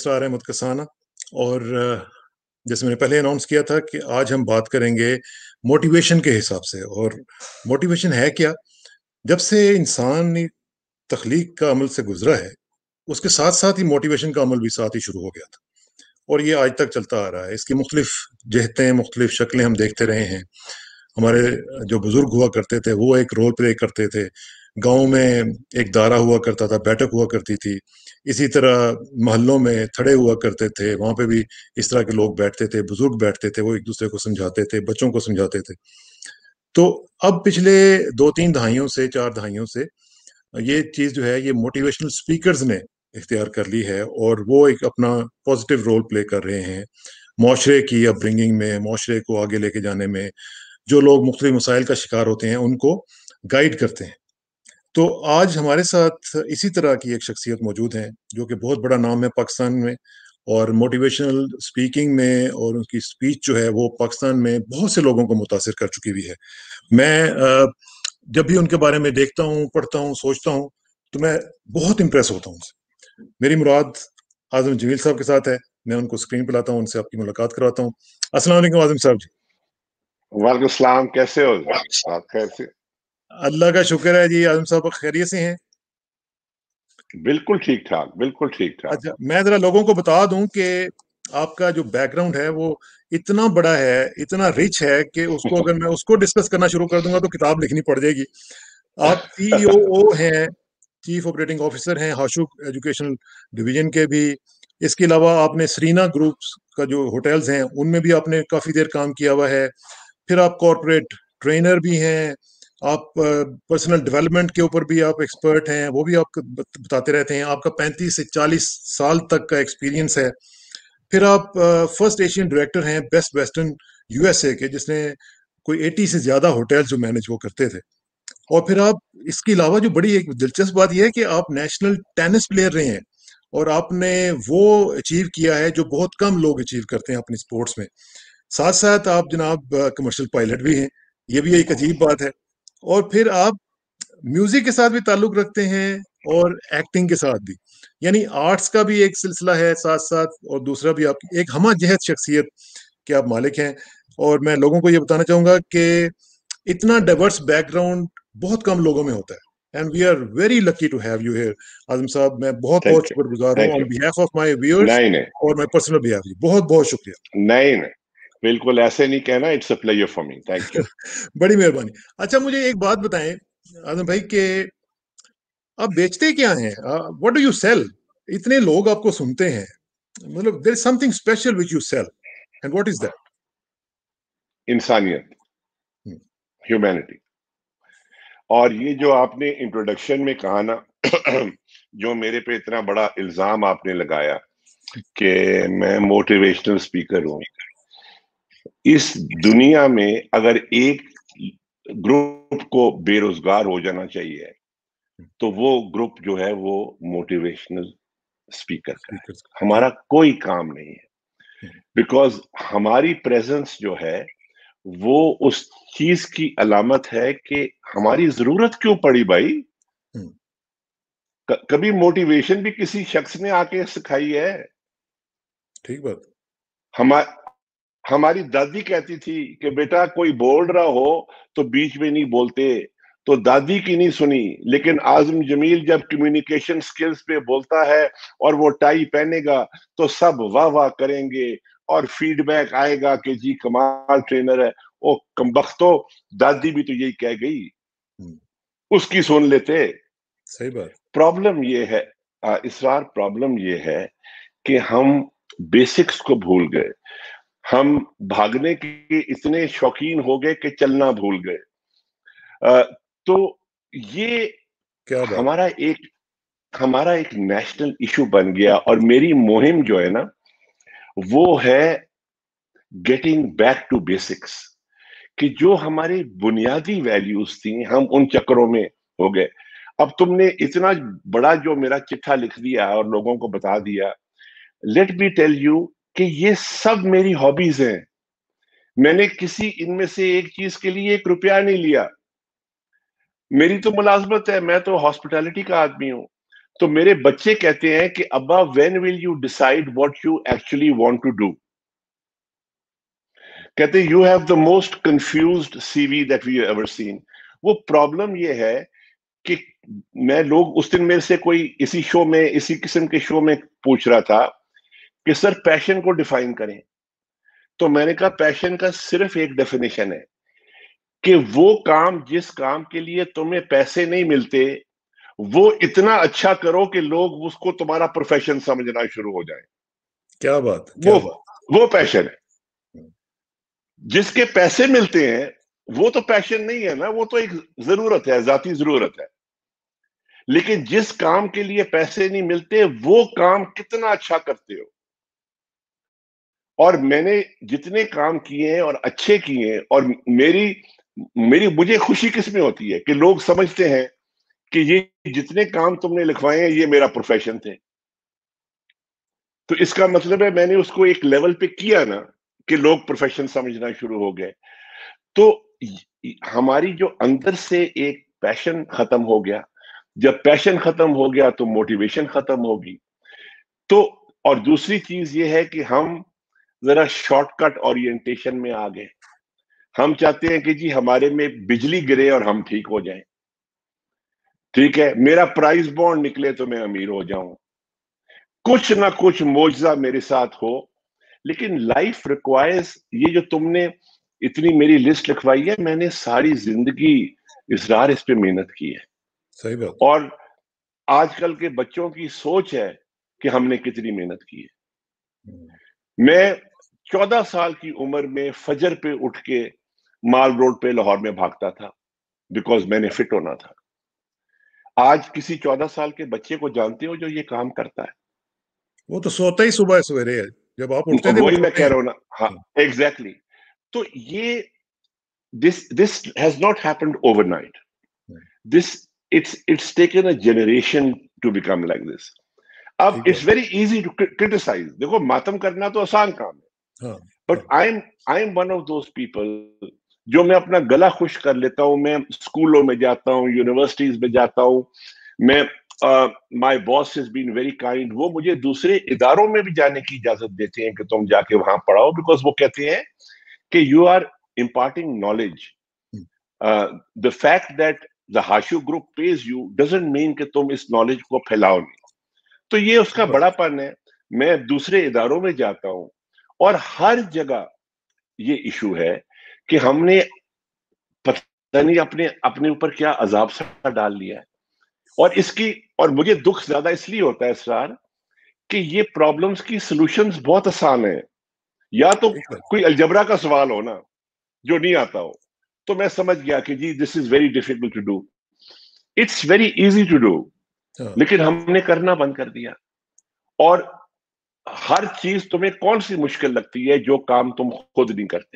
اسرار احمد کسانہ اور جیسے میں نے پہلے اناؤنس کیا تھا کہ آج ہم بات کریں گے موٹیویشن کے حساب سے. اور موٹیویشن ہے کیا؟ جب سے انسان تخلیق کا عمل سے گزرا ہے اس کے ساتھ ساتھ ہی موٹیویشن کا عمل بھی ساتھ ہی شروع ہو گیا تھا اور یہ آج تک چلتا آ رہا ہے. اس کی مختلف جہتیں مختلف شکلیں ہم دیکھتے رہے ہیں. ہمارے جو بزرگ ہوا کرتے تھے وہ ایک رول پلے کرتے تھے. گاؤں میں ایک دارا ہوا کرتا تھا, بیٹھک ہوا کرتی تھی. اسی طرح محلوں میں تھڑے ہوا کرتے تھے, وہاں پہ بھی اس طرح کے لوگ بیٹھتے تھے, بزرگ بیٹھتے تھے, وہ ایک دوسرے کو سمجھاتے تھے, بچوں کو سمجھاتے تھے. تو اب پچھلے 2-3 دہائیوں سے 4 دہائیوں سے یہ چیز جو ہے یہ موٹیویشنل سپیکرز نے اختیار کر لی ہے اور وہ ایک اپنا پازیٹیو رول پلے کر رہے ہیں معاشرے کی اپ برنگنگ میں, معاشرے کو آگے لے کے جانے میں. جو لوگ مختلف مسائل کا شکار ہوتے ہیں ان کو گائیڈ کرتے ہیں. تو آج ہمارے ساتھ اسی طرح کی ایک شخصیت موجود ہیں جو کہ بہت بڑا نام ہے پاکستان میں, اور موٹیویشنل سپیکنگ میں اور ان کی سپیچ جو ہے وہ پاکستان میں بہت سے لوگوں کو متاثر کر چکی ہوئی ہے. میں جب بھی ان کے بارے میں دیکھتا ہوں, پڑھتا ہوں, سوچتا ہوں تو میں بہت امپریس ہوتا ہوں ان سے. میری مراد اعظم جمیل صاحب کے ساتھ ہے. میں ان کو اسکرین پہ لاتا ہوں, ان سے آپ کی ملاقات کرواتا ہوں. السلام علیکم اعظم صاحب جی. وعلیکم السلام, کیسے ہو؟ آپ خیر سے؟ اللہ کا شکر ہے جی. اعظم صاحب خیریت سے ہیں؟ بالکل ٹھیک ٹھاک, بالکل ٹھیک ٹھاک. اچھا, میں ذرا لوگوں کو بتا دوں کہ آپ کا جو بیک گراؤنڈ ہے وہ اتنا بڑا ہے, اتنا رچ ہے کہ اس کو اگر میں اس کو ڈسکس کرنا شروع کر دوں گا تو کتاب لکھنی پڑ جائے گی. آپ COO ہیں, چیف آپریٹنگ آفیسر ہیں ہاشوق ایجوکیشنل ڈویژن کے بھی. اس کے علاوہ آپ نے سرینا گروپس کا جو ہوٹلز ہیں ان میں بھی آپ نے کافی دیر کام کیا ہوا ہے. پھر آپ کارپوریٹ ٹرینر بھی ہیں, آپ پرسنل ڈیولپمنٹ کے اوپر بھی آپ ایکسپرٹ ہیں, وہ بھی آپ بتاتے رہتے ہیں. آپ کا 35 سے 40 سال تک کا ایکسپیرینس ہے. پھر آپ فرسٹ ایشین ڈائریکٹر ہیں بیسٹ ویسٹرن USA کے, جس نے کوئی 80 سے زیادہ ہوٹل جو مینج وہ کرتے تھے. اور پھر آپ اس کے علاوہ جو بڑی ایک دلچسپ بات یہ ہے کہ آپ نیشنل ٹینس پلیئر رہے ہیں اور آپ نے وہ اچیو کیا ہے جو بہت کم لوگ اچیو کرتے ہیں اپنی سپورٹس میں. ساتھ ساتھ آپ جناب کمرشل پائلٹ بھی ہیں, یہ بھی ایک عجیب بات ہے. اور پھر آپ میوزک کے ساتھ بھی تعلق رکھتے ہیں اور ایکٹنگ کے ساتھ بھی, یعنی آرٹس کا بھی ایک سلسلہ ہے ساتھ ساتھ, اور دوسرا بھی آپ کی ایک ہمہ جہت شخصیت کے آپ مالک ہیں. اور میں لوگوں کو یہ بتانا چاہوں گا کہ اتنا ڈائیورس بیک گراؤنڈ بہت کم لوگوں میں ہوتا ہے. And we are very lucky to have you here Azam صاحب. میں بہت بہت شکر گزار ہوں on behalf of my viewers نہیں نہیں اور مائی پرسنل بیہاف. بہت بہت شکریہ. نہیں نہیں, بالکل ایسے نہیں کہنا. It's a pleasure for me. Thank you. بڑی مہربانی. اچھا, مجھے ایک بات بتائیں اعظم بھائی کہ آپ بیچتے کیا ہیں؟ What do you sell? اتنے لوگ آپ کو سنتے ہیں, مطلب there is something special which you sell, and what is that? انسانیت, ہیومینٹی. اور یہ جو آپ نے انٹروڈکشن میں کہا نا, جو میرے پہ اتنا بڑا الزام آپ نے لگایا کہ میں موٹیویشنل اسپیکر ہوں, اس دنیا میں اگر ایک گروپ کو بے روزگار ہو جانا چاہیے تو وہ گروپ جو ہے وہ موٹیویشنل اسپیکر کا ہے. ہمارا کوئی کام نہیں ہے, بیکاز ہماری پریزنس جو ہے وہ اس چیز کی علامت ہے کہ ہماری ضرورت کیوں پڑی بھائی. کبھی موٹیویشن بھی کسی شخص نے آ کے سکھائی ہے؟ ٹھیک بات. ہماری دادی کہتی تھی کہ بیٹا کوئی بول رہا ہو تو بیچ میں نہیں بولتے, تو دادی کی نہیں سنی. لیکن اعظم جمیل جب کمیونیکیشن سکلز پہ بولتا ہے اور وہ ٹائی پہنے گا تو سب واہ واہ کریں گے اور فیڈ بیک آئے گا کہ جی کمال ٹرینر ہے. او کمبختو, دادی بھی تو یہی کہہ گئی, اس کی سن لیتے. صحیح بات. پرابلم یہ ہے اسرار, پرابلم یہ ہے کہ ہم بیسکس کو بھول گئے. ہم بھاگنے کے اتنے شوقین ہو گئے کہ چلنا بھول گئے. تو یہ ہمارا ایک نیشنل ایشو بن گیا. اور میری مہم جو ہے نا وہ ہے گیٹنگ بیک ٹو بیسکس, کہ جو ہماری بنیادی ویلیوز تھیں ہم ان چکروں میں ہو گئے. اب تم نے اتنا بڑا جو میرا چٹھا لکھ دیا اور لوگوں کو بتا دیا, لیٹ می ٹیل یو کہ یہ سب میری ہابیز ہیں. میں نے کسی ان میں سے ایک چیز کے لیے 1 روپیہ نہیں لیا. میری تو ملازمت ہے, میں تو ہاسپٹیلٹی کا آدمی ہوں. تو میرے بچے کہتے ہیں کہ ابا when will you decide what you actually want to do؟ کہتے ہیں you have the most confused CV that we have ever seen۔ وہ پرابلم یہ ہے کہ میں لوگ اس دن میرے سے کوئی اسی شو میں اسی قسم کے شو میں پوچھ رہا تھا کہ سر پیشن کو ڈیفائن کریں، تو میں نے کہا پیشن کا صرف ایک ڈیفینیشن ہے کہ وہ کام جس کام کے لیے تمہیں پیسے نہیں ملتے وہ اتنا اچھا کرو کہ لوگ اس کو تمہارا پروفیشن سمجھنا شروع ہو جائیں۔ کیا بات، وہ پیشن ہے۔ جس کے پیسے ملتے ہیں وہ تو پیشن نہیں ہے نا، وہ تو ایک ضرورت ہے، ذاتی ضرورت ہے۔ لیکن جس کام کے لیے پیسے نہیں ملتے وہ کام کتنا اچھا کرتے ہو۔ اور میں نے جتنے کام کیے ہیں اور اچھے کیے ہیں، اور مجھے خوشی کس میں ہوتی ہے کہ لوگ سمجھتے ہیں کہ یہ جتنے کام تم نے لکھوائے ہیں یہ میرا پروفیشن تھے۔ تو اس کا مطلب ہے میں نے اس کو ایک لیول پہ کیا نا کہ لوگ پروفیشن سمجھنا شروع ہو گئے۔ تو ہماری جو اندر سے ایک پیشن ختم ہو گیا، جب پیشن ختم ہو گیا تو موٹیویشن ختم ہوگی۔ تو اور دوسری چیز یہ ہے کہ ہم ذرا شارٹ کٹ اورینٹیشن میں آ گئے۔ ہم چاہتے ہیں کہ جی ہمارے میں بجلی گرے اور ہم ٹھیک ہو جائیں، ٹھیک ہے، میرا پرائز بانڈ نکلے تو میں امیر ہو جاؤں، کچھ نہ کچھ معجزہ میرے ساتھ ہو۔ لیکن لائف ریکوائرز، یہ جو تم نے اتنی میری لسٹ لکھوائی ہے، میں نے ساری زندگی اصرار اس پہ محنت کی ہے۔ صحیح بات۔ اور آج کل کے بچوں کی سوچ ہے کہ ہم نے کتنی محنت کی ہے۔ میں 14 سال کی عمر میں فجر پہ اٹھ کے مال روڈ پہ لاہور میں بھاگتا تھا بیکاز میں نے فٹ ہونا تھا۔ آج کسی 14 سال کے بچے کو جانتے ہو جو یہ کام کرتا ہے؟ وہ تو سوتا ہی صبح سویرے ہے، جب آپ اٹھتے تھے وہ وہی میں سوتے کہہ ہیں۔ رہا ہوں نا، ہاں ایگزیکٹلی۔ تو یہ this has not happened overnight. It's taken a generation to become like this. اب ٹھیک ہے، it's very easy to criticize. دیکھو ماتم کرنا تو آسان کام ہے، ہاں but I'm one of those people جو میں اپنا گلا خشک کر لیتا ہوں، میں اسکولوں میں جاتا ہوں، یونیورسٹیز میں جاتا ہوں، میں my boss has been very kind، وہ مجھے دوسرے اداروں میں بھی جانے کی اجازت دیتے ہیں کہ تم جا کے وہاں پڑھاؤ، بیکاز وہ کہتے ہیں کہ you are imparting knowledge. The fact that the Hashu group pays you doesn't mean کہ تم اس knowledge کو پھیلاؤ نہیں۔ تو یہ اس کا بڑا پن ہے۔ میں دوسرے اداروں میں جاتا ہوں اور ہر جگہ یہ ایشو ہے کہ ہم نے پتہ نہیں اپنے اوپر کیا عذاب سا ڈال لیا ہے۔ اور مجھے دکھ زیادہ اس لیے ہوتا ہے اسرار کہ یہ پرابلمز کی سلوشنز بہت آسان ہیں۔ یا تو کوئی الجبرا کا سوال ہو نا جو نہیں آتا ہو تو میں سمجھ گیا کہ جی this is very difficult to do, it's very easy to do, لیکن ہم نے کرنا بند کر دیا۔ اور ہر چیز تمہیں کون سی مشکل لگتی ہے جو کام تم خود نہیں کرتے؟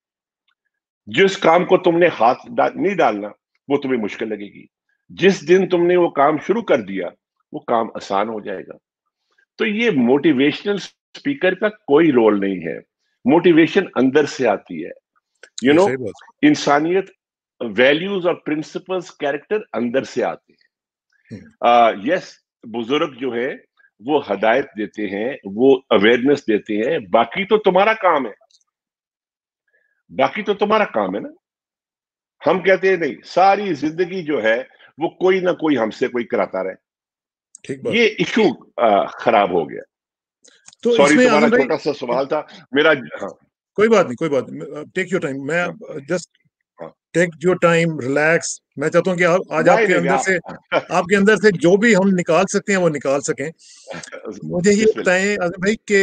جس کام کو تم نے ہاتھ نہیں ڈالنا وہ تمہیں مشکل لگے گی، جس دن تم نے وہ کام شروع کر دیا وہ کام آسان ہو جائے گا۔ تو یہ موٹیویشنل اسپیکر کا کوئی رول نہیں ہے، موٹیویشن اندر سے آتی ہے۔ یو نو انسانیت، ویلیوز اور پرنسپلز، کیریکٹر اندر سے آتے ہیں۔ یس، بزرگ جو ہے وہ ہدایت دیتے ہیں، وہ اویئرنس دیتے ہیں، باقی تو تمہارا کام ہے، باقی تو تمہارا کام ہے نا۔ ہم کہتے ہیں نہیں، ساری زندگی جو ہے وہ کوئی نہ کوئی ہم سے کوئی کراتا رہے۔ یہ ایشو خراب ہو گیا۔ تو سوری، تمہارا چھوٹا سا سوال تھا میرا۔ ہاں کوئی بات نہیں، کوئی بات نہیں، ٹیک یور ٹائم، میں just take your time, relax. میں چاہتا ہوں کہ آج آپ کے اندر سے جو بھی ہم نکال سکتے ہیں وہ نکال سکیں۔ مجھے یہ بتائیں اعظم بھائی کہ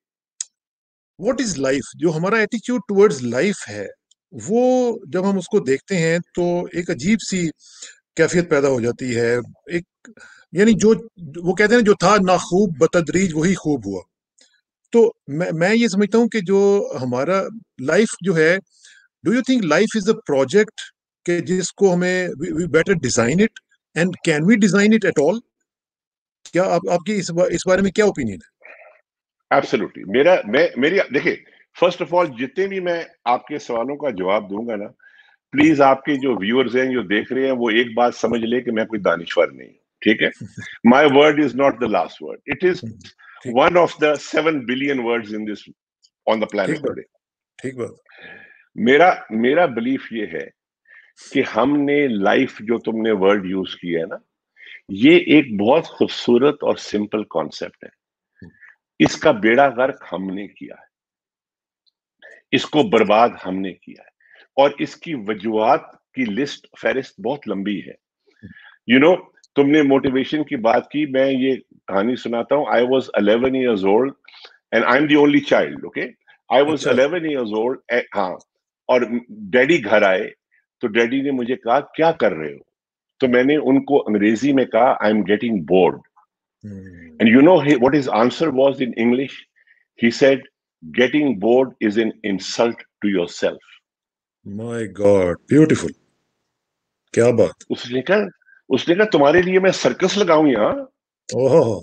واٹ از لائف، جو ہمارا ایٹیچیوڈ ٹورڈز لائف ہے وہ جب ہم اس کو دیکھتے ہیں تو ایک عجیب سی کیفیت پیدا ہو جاتی ہے۔ ایک یعنی جو وہ کہتے ہیں جو تھا ناخوب بتدریج وہی خوب ہوا۔ تو میں یہ سمجھتا ہوں کہ جو ہمارا لائف جو ہے، do you think life is a project کہ جس کو ہمیں we better design it, and can we design it at all? کیا آپ کی اس بارے میں کیا اوپینین ہے؟ ایبسولوٹلی۔ میری دیکھیں، فرسٹ آف آل جتنے بھی میں آپ کے سوالوں کا جواب دوں گا نا، پلیز آپ کے جو ویورز ہیں جو دیکھ رہے ہیں وہ ایک بات سمجھ لے کہ میں کوئی دانشور نہیں ہوں۔ ٹھیک ہے, my word is not the last word, it is ٹھیک one of the 7 billion words in this on the ٹھیک planet بات today. ٹھیک بات. میرا بلیف یہ ہے کہ ہم نے لائف, جو تم نے ورڈ یوز کیا ہے نا, یہ ایک بہت خوبصورت اور سمپل کانسیپٹ ہے. اس کا بیڑا غرق ہم نے کیا ہے, اس کو برباد ہم نے کیا ہے, اور اس کی وجوہات کی لسٹ فہرست بہت لمبی ہے. تم نے موٹیویشن کی بات کی, میں یہ کہانی سناتا ہوں. I was 11 years old and I'm the only child, okay? I was اچھا 11 years old, ہاں, اور ڈیڈی گھر آئے تو ڈیڈی نے مجھے کہا کیا کر رہے ہو, تو میں نے ان کو انگریزی میں کہا I am getting bored. And you know what his answer was in English? He said, getting bored is an insult to yourself. My God, beautiful, کیا بات. اس نے کہا تمہارے لیے میں سرکس لگاؤں یہاں, اوہ,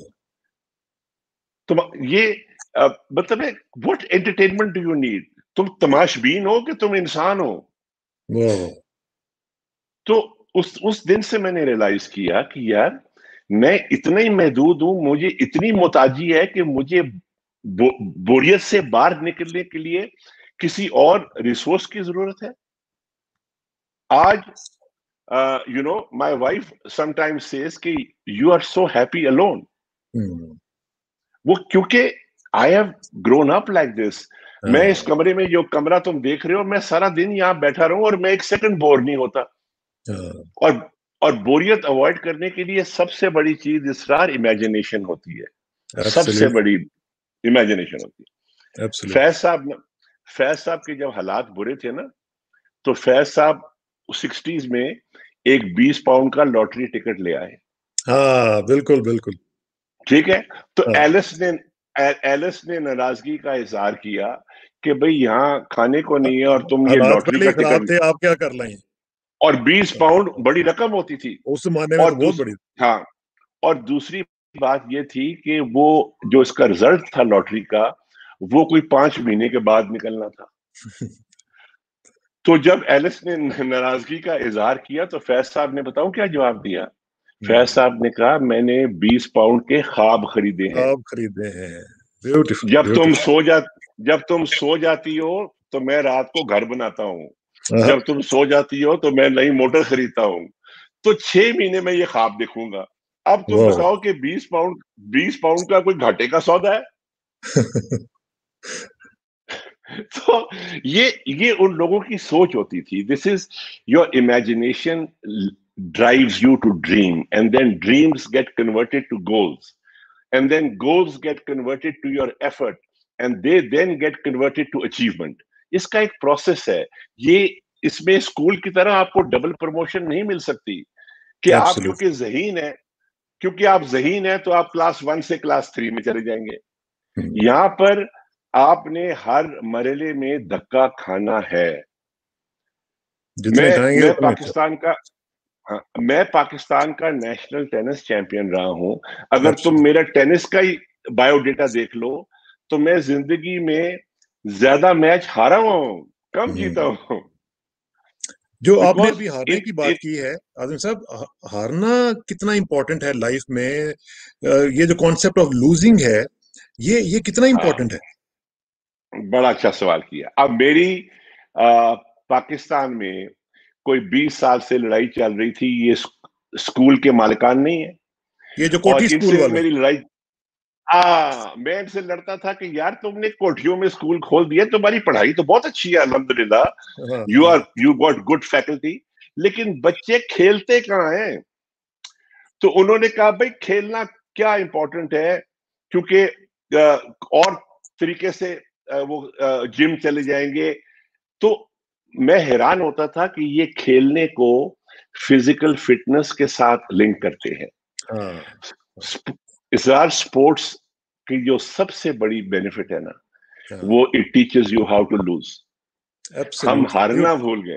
یہ مطلب ہے what entertainment do you need? تم تماش بین ہو کہ تم انسان ہو؟ واہ, تو اس دن سے میں نے ریئلائز کیا کہ یار میں اتنا ہی محدود ہوں, مجھے اتنی محتاجی ہے کہ مجھے بوریت سے باہر نکلنے کے لیے کسی اور ریسورس کی ضرورت ہے. آج my wife sometimes says کہ you are so happy alone. وہ کیونکہ I have grown up like this. میں اس کمرے میں, جو کمرہ تم دیکھ رہے ہو, میں سارا دن یہاں بیٹھا رہوں اور میں ایک سیکنڈ بور نہیں ہوتا. اور بوریت اوائڈ کرنے کے لیے سب سے بڑی چیز اسرار امیجنیشن ہوتی ہے, سب سے بڑی امیجنیشن ہوتی ہے. فیض صاحب کے جب حالات برے تھے نا, تو فیض صاحب 60s میں ایک 20 پاؤنڈ کا لاٹری ٹکٹ لے آئے. ہاں بالکل بالکل, ٹھیک ہے, تو ایلس نے ناراضگی کا اظہار کیا کہ بھئی یہاں کھانے کو نہیں ہے اور تم یہ حالات لاٹری پہلے کا ہی خراب ٹکٹ, تھے, آپ کیا کر لیں. اور 20 پاؤنڈ بڑی رقم ہوتی تھی اس زمانے میں اور تو بہت بڑی. ہاں, اور دوسری بات یہ تھی کہ وہ جو اس کا رزلٹ تھا لاٹری کا, وہ کوئی 5 مہینے کے بعد نکلنا تھا. تو جب ایلس نے ناراضگی کا اظہار کیا تو فیض صاحب نے بتاؤں کیا جواب دیا. فیض صاحب نے کہا میں نے 20 پاؤنڈ کے خواب خریدے ہیں. خواب خریدے ہیں. بیوٹیفل, جب تم سو جاتی ہو تو میں رات کو گھر بناتا ہوں, جب تم سو جاتی ہو تو میں نئی موٹر خریدتا ہوں. تو 6 مہینے میں یہ خواب دیکھوں گا. اب تم بتاؤ کہ 20 پاؤنڈ کا کوئی گھاٹے کا سودا ہے؟ تو یہ ان لوگوں کی سوچ ہوتی تھی. This is your imagination drives you to dream, and then dreams get converted to goals, and then goals get converted to your effort, and they then get converted to achievement. اس کا ایک پروسیس ہے. یہ اس میں school کی طرح آپ کو ڈبل پروموشن نہیں مل سکتی کہ آپ کیونکہ آپ ذہین ہیں تو آپ کلاس 1 سے کلاس 3 میں چلے جائیں گے. یہاں پر آپ نے ہر مرحلے میں دھکا کھانا ہے. میں پاکستان کا نیشنل ٹینس چیمپئن رہا ہوں. اگر تم میرا ٹینس کا ہی بایو ڈیٹا دیکھ لو تو میں زندگی میں زیادہ میچ ہارا ہوں, کم جیتا ہوں. جو آپ نے ابھی ہارنے کی بات کی ہے اعظم صاحب, ہارنا کتنا امپورٹنٹ ہے لائف میں؟ یہ جو کانسیپٹ آف لوزنگ ہے, یہ کتنا امپورٹنٹ ہے؟ بڑا اچھا سوال کیا. اب میری پاکستان میں کوئی 20 سال سے لڑائی چل رہی تھی. یہ اسکول کے مالکان نہیں ہے, یہ جو کوٹھی اسکول والے, میری لڑائی, میں ان سے لڑتا تھا کہ یار تم نے کوٹھیوں میں اسکول کھول دیا, تمہاری پڑھائی تو بہت اچھی ہے الحمدللہ, یو گاٹ گڈ فیکلٹی, لیکن بچے کھیلتے کہاں ہیں؟ تو انہوں نے کہا بھائی کھیلنا کیا امپورٹنٹ ہے, کیونکہ اور طریقے سے وہ جم چلے جائیں گے. تو میں حیران ہوتا تھا کہ یہ کھیلنے کو فزیکل فٹنس کے ساتھ لنک کرتے ہیں. اسرار سپورٹس کی جو سب سے بڑی بینیفٹ ہے نا, وہ it teaches you how to lose. ہم ہارنا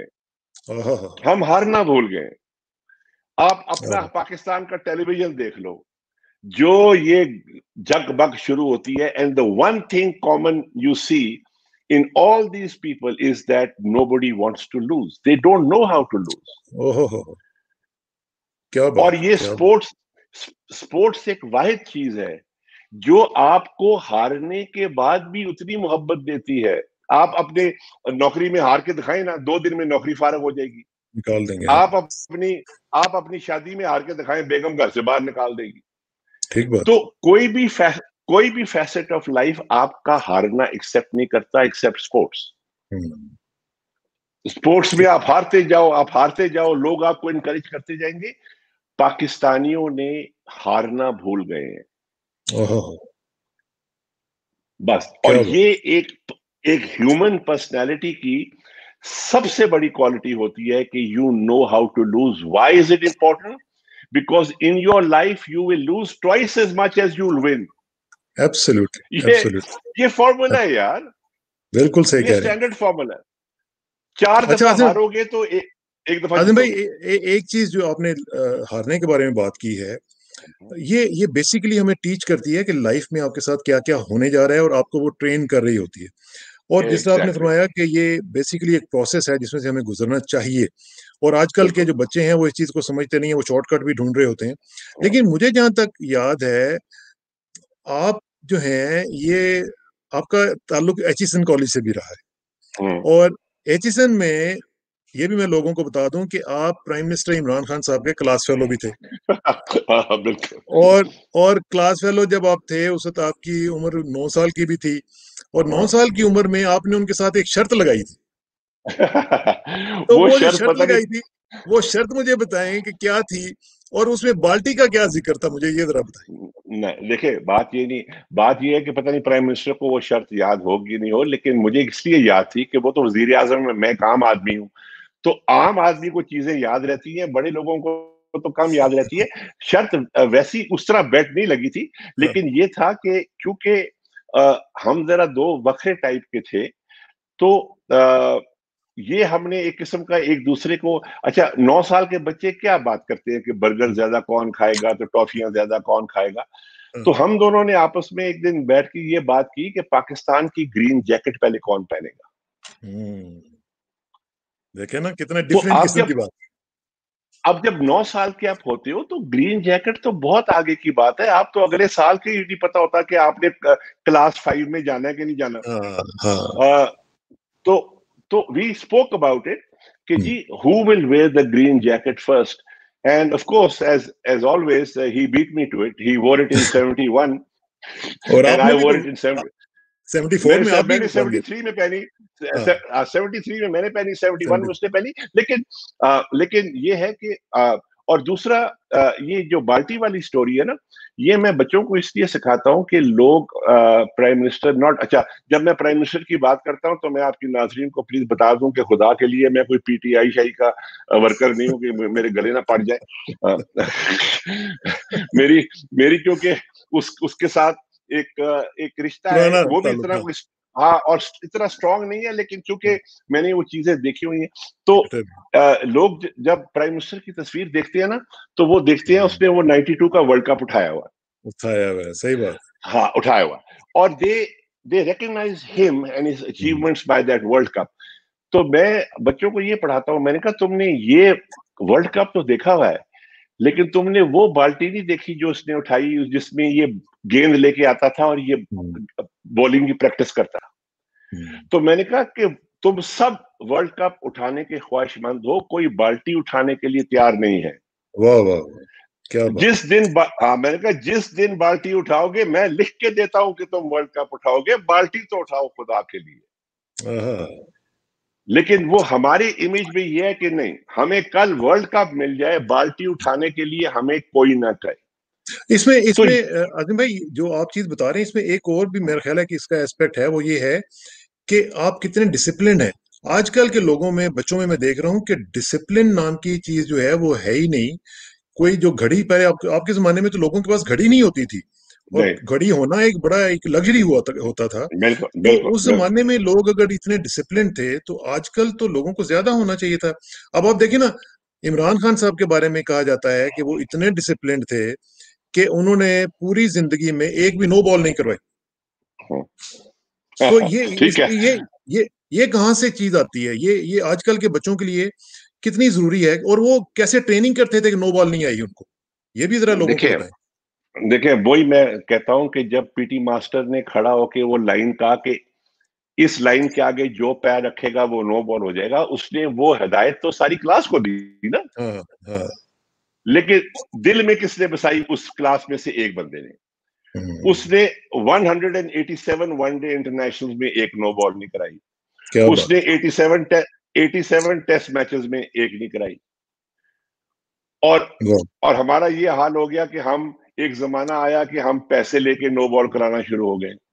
بھول گئے. آپ اپنا پاکستان کا ٹیلی ویژن دیکھ لو, جو یہ جگ بگ شروع ہوتی ہے, and the one thing common you see in all these people is that nobody wants to lose. They don't know how to lose. اور یہ स्पोर्ट्स एक वाहिद चीज है जो आपको हारने के बाद भी उतनी मोहब्बत देती है। आप अपने नौकरी में हार के दिखाएं ना, 2 दिन में नौकरी फारग हो जाएगी। निकाल देंगे, हाँ। आप अपनी शादी में हार के दिखाएं, बेगम घर से बाहर निकाल देगी। ठीक बात। तो कोई भी फैसेट ऑफ लाइफ आपका हारना एक्सेप्ट नहीं करता, एक्सेप्ट स्पोर्ट्स। स्पोर्ट्स में आप हारते जाओ, लोग आपको इनकरेज करते जाएंगे। पाकिस्तानियों ने हारना भूल गए हैं बस। और ये एक ह्यूमन पर्सनैलिटी की सबसे बड़ी क्वालिटी होती है कि you know how to lose. Why is it important? Because in your life you will lose twice as much as you will win. Absolutely ये फॉर्मूला है यार, बिल्कुल सही ये कह रहे हैं। स्टैंडर्ड फॉर्मूला है। 4 दफा हारोगे तो एक दफा आज़म भाई, जीतोगे। एक चीज जो आपने हारने के बारे में बात की है, ये बेसिकली हमें टीच करती है कि लाइफ में आपके साथ क्या क्या होने जा रहा है, और आपको वो ट्रेन कर रही होती है। और जिस तरह आपने फरमाया कि ये बेसिकली एक प्रोसेस है जिसमें से हमें गुजरना चाहिए। और आजकल के जो बच्चे हैं वो इस चीज को समझते नहीं है, वो शॉर्टकट भी ढूंढ रहे होते हैं। लेकिन मुझे जहां तक याद है, आप जो हैं, ये आपका ताल्लुक एचिसन कॉलेज से भी रहा है, और एचिसन में ये भी मैं लोगों को बता दूं कि आप प्राइम मिनिस्टर इमरान खान साहब के क्लास फेलो भी थे। और क्लास फेलो जब आप थे, उस वक्त आपकी उम्र 9 साल की भी थी, और 9 साल की उम्र में आपने उनके साथ एक शर्त लगाई थी। तो वो जो शर्त लगाई थी, वो शर्त मुझे बताएं कि क्या थी, और उसमें बाल्टी का क्या जिक्र था, मुझे ये जरा बताएं। नहीं, देखिए, बात ये है कि पता नहीं प्राइम मिनिस्टर को वो शर्त याद होगी नहीं हो, लेकिन मुझे इसलिए याद थी कि वो तो वजीर आजम में, मैं एक आम आदमी हूँ। तो आम आदमी को चीजें याद रहती हैं, बड़े लोगों को तो कम याद रहती है। शर्त वैसी उस तरह बेट नहीं लगी थी, लेकिन ये था कि क्योंकि हम जरा दो वक्रे टाइप के थे, तो ये हमने एक किस्म का एक दूसरे को, अच्छा 9 साल के बच्चे क्या बात करते हैं कि बर्गर ज्यादा कौन खाएगा, तो टॉफियां ज्यादा कौन खाएगा। तो हम दोनों ने आपस में एक दिन बैठ के ये बात की कि पाकिस्तान की ग्रीन जैकेट पहले कौन पहनेगा। देखे ना, कितना डिफरेंट किस्म की बात। अब जब 9 साल के आप होते हो तो ग्रीन जैकेट तो बहुत आगे की बात है। आप तो अगले साल के ही नहीं पता होता कि आपने क्लास 5 में जाना है कि नहीं जाना। तो वी स्पोक अबाउट इट कि जी who will wear the green jacket first, and of course as always he beat me to it. He wore it in 71 और and I आपने भी wore तो it in 74 में आप भी मैंने बन गए। 73 में पहनी, 73 में मैंने पहनी, 71 में उसने पहनी। लेकिन ये है कि और दूसरा, ये जो बाल्टी वाली स्टोरी है ना, ये मैं बच्चों को इसलिए सिखाता हूं कि लोग प्राइम मिनिस्टर नॉट, अच्छा जब मैं प्राइम मिनिस्टर की बात करता हूं तो मैं आपकी नाज़रीन को प्लीज बता दूं कि खुदा के लिए मैं कोई पीटीआई शाही का वर्कर नहीं हूं कि मेरे गले ना पड़ जाए। मेरी क्योंकि उसके साथ एक रिश्ता है, वो भी इतना कोई, हाँ, और इतना स्ट्रांग नहीं है, लेकिन चूंकि मैंने वो चीजें देखी हुई हैं। तो लोग जब प्राइम मिनिस्टर की तस्वीर देखते हैं ना, तो वो देखते हैं उसने वो 92 का वर्ल्ड कप उठाया हुआ, सही बात। हाँ, उठाया हुआ, और they recognise him and his achievements by that World Cup. तो मैं बच्चों को ये पढ़ाता हूँ, मैंने कहा तुमने ये वर्ल्ड कप तो देखा हुआ है, लेकिन तुमने वो बाल्टी नहीं देखी जो उसने उठाई, जिसमें ये गेंद लेके आता था और ये बॉलिंग की प्रैक्टिस करता। तो मैंने कहा कि तुम सब वर्ल्ड कप उठाने के ख्वाहिशमंद हो, कोई बाल्टी उठाने के लिए तैयार नहीं है। वाह वाह, क्या बात। जिस दिन मैंने कहा जिस दिन बाल्टी उठाओगे, मैं लिख के देता हूं कि तुम वर्ल्ड कप उठाओगे, बाल्टी तो उठाओ खुदा के लिए। लेकिन वो हमारी इमेज में ये है कि नहीं, हमें कल वर्ल्ड कप मिल जाए, बाल्टी उठाने के लिए हमें कोई ना कहे। इसमें आज़म भाई, जो आप चीज बता रहे हैं, इसमें एक और भी मेरा ख्याल है कि इसका एस्पेक्ट है, वो ये है कि आप कितने डिसिप्लिन है। आजकल के लोगों में, बच्चों में मैं देख रहा हूँ कि डिसिप्लिन नाम की चीज जो है वो है ही नहीं। कोई जो घड़ी, पहले आपके जमाने में तो लोगों के पास घड़ी नहीं होती थी, और घड़ी होना एक बड़ा एक लग्जरी होता था। तो उस जमाने में लोग अगर इतने डिसिप्लिन थे, तो आजकल तो लोगों को ज्यादा होना चाहिए था। अब आप देखिए ना, इमरान खान साहब के बारे में कहा जाता है कि वो इतने डिसिप्लिन थे कि उन्होंने पूरी जिंदगी में एक भी नो बॉल नहीं करवाई। तो ये कहां से चीज आती है? ये आजकल के बच्चों के लिए कितनी जरूरी है, और वो कैसे ट्रेनिंग करते थे कि नो बॉल नहीं आई उनको? یہ بھی ذرا لوگوں کو دیکھیں بتائیں. وہی میں کہتا ہوں کہ جب پی ٹی ماسٹر نے کھڑا ہو کے وہ لائن کہا کہ اس لائن کے آگے جو پیر رکھے گا وہ نو بال ہو جائے گا, اس نے وہ ہدایت تو ساری کلاس کو دی نا, ہاں لیکن دل میں کس نے بسائی؟ اس کلاس میں سے ایک بندے نے. اس نے 187 ون ڈے انٹرنیشنل میں ایک نو بال نہیں کرائی, کیا اس بات. نے 87 ٹیسٹ میچز میں ایک نہیں کرائی. اور ہمارا یہ حال ہو گیا کہ ہم ایک زمانہ آیا کہ ہم پیسے لے کے نو بال کرانا شروع ہو گئے.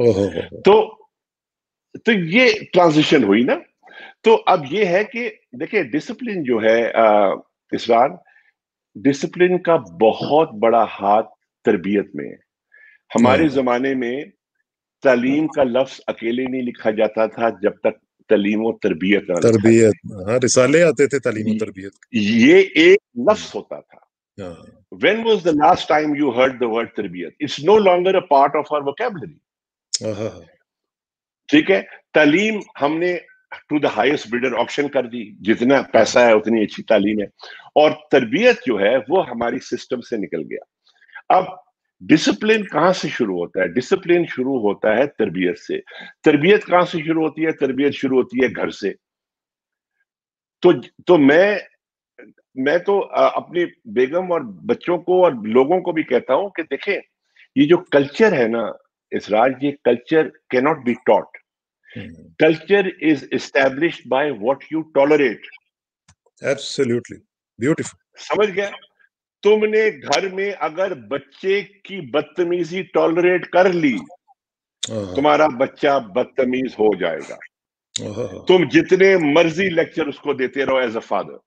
تو یہ ٹرانزیشن ہوئی نا. تو اب یہ ہے کہ دیکھیں ڈسپلن جو ہے اسرار, ڈسپلن کا بہت بڑا ہاتھ تربیت میں ہے. ہمارے زمانے میں تعلیم کا لفظ اکیلے نہیں لکھا جاتا تھا جب تک تعلیم و تربیت نہ لکھا جائے. ہاں رسالے آتے تھے تعلیم و تربیت. یہ ایک لفظ ہوتا تھا. When was the last time you heard the word تربیت? It's no longer a part of our vocabulary. ٹھیک ہے, تعلیم ہم نے to the highest bidder option کر دی, جتنا پیسہ ہے اتنی اچھی تعلیم ہے, اور تربیت جو ہے وہ ہماری سسٹم سے نکل گیا. اب ڈسپلن کہاں سے شروع ہوتا ہے؟ ڈسپلن شروع ہوتا ہے تربیت سے. تربیت کہاں سے شروع ہوتی ہے؟ تربیت شروع ہوتی ہے گھر سے. تو میں تو اپنی بیگم اور بچوں کو اور لوگوں کو بھی کہتا ہوں کہ دیکھیں یہ جو کلچر ہے نا اسرار, یہ کلچر کی not be taught. Culture is established by what you tolerate. Absolutely beautiful. سمجھ گیا؟ تم نے گھر میں اگر بچے کی بدتمیزی ٹالریٹ کر لی, تمہارا بچہ بدتمیز ہو جائے گا. تم جتنے مرضی لیکچر اس کو دیتے رہو ایز اے فادر.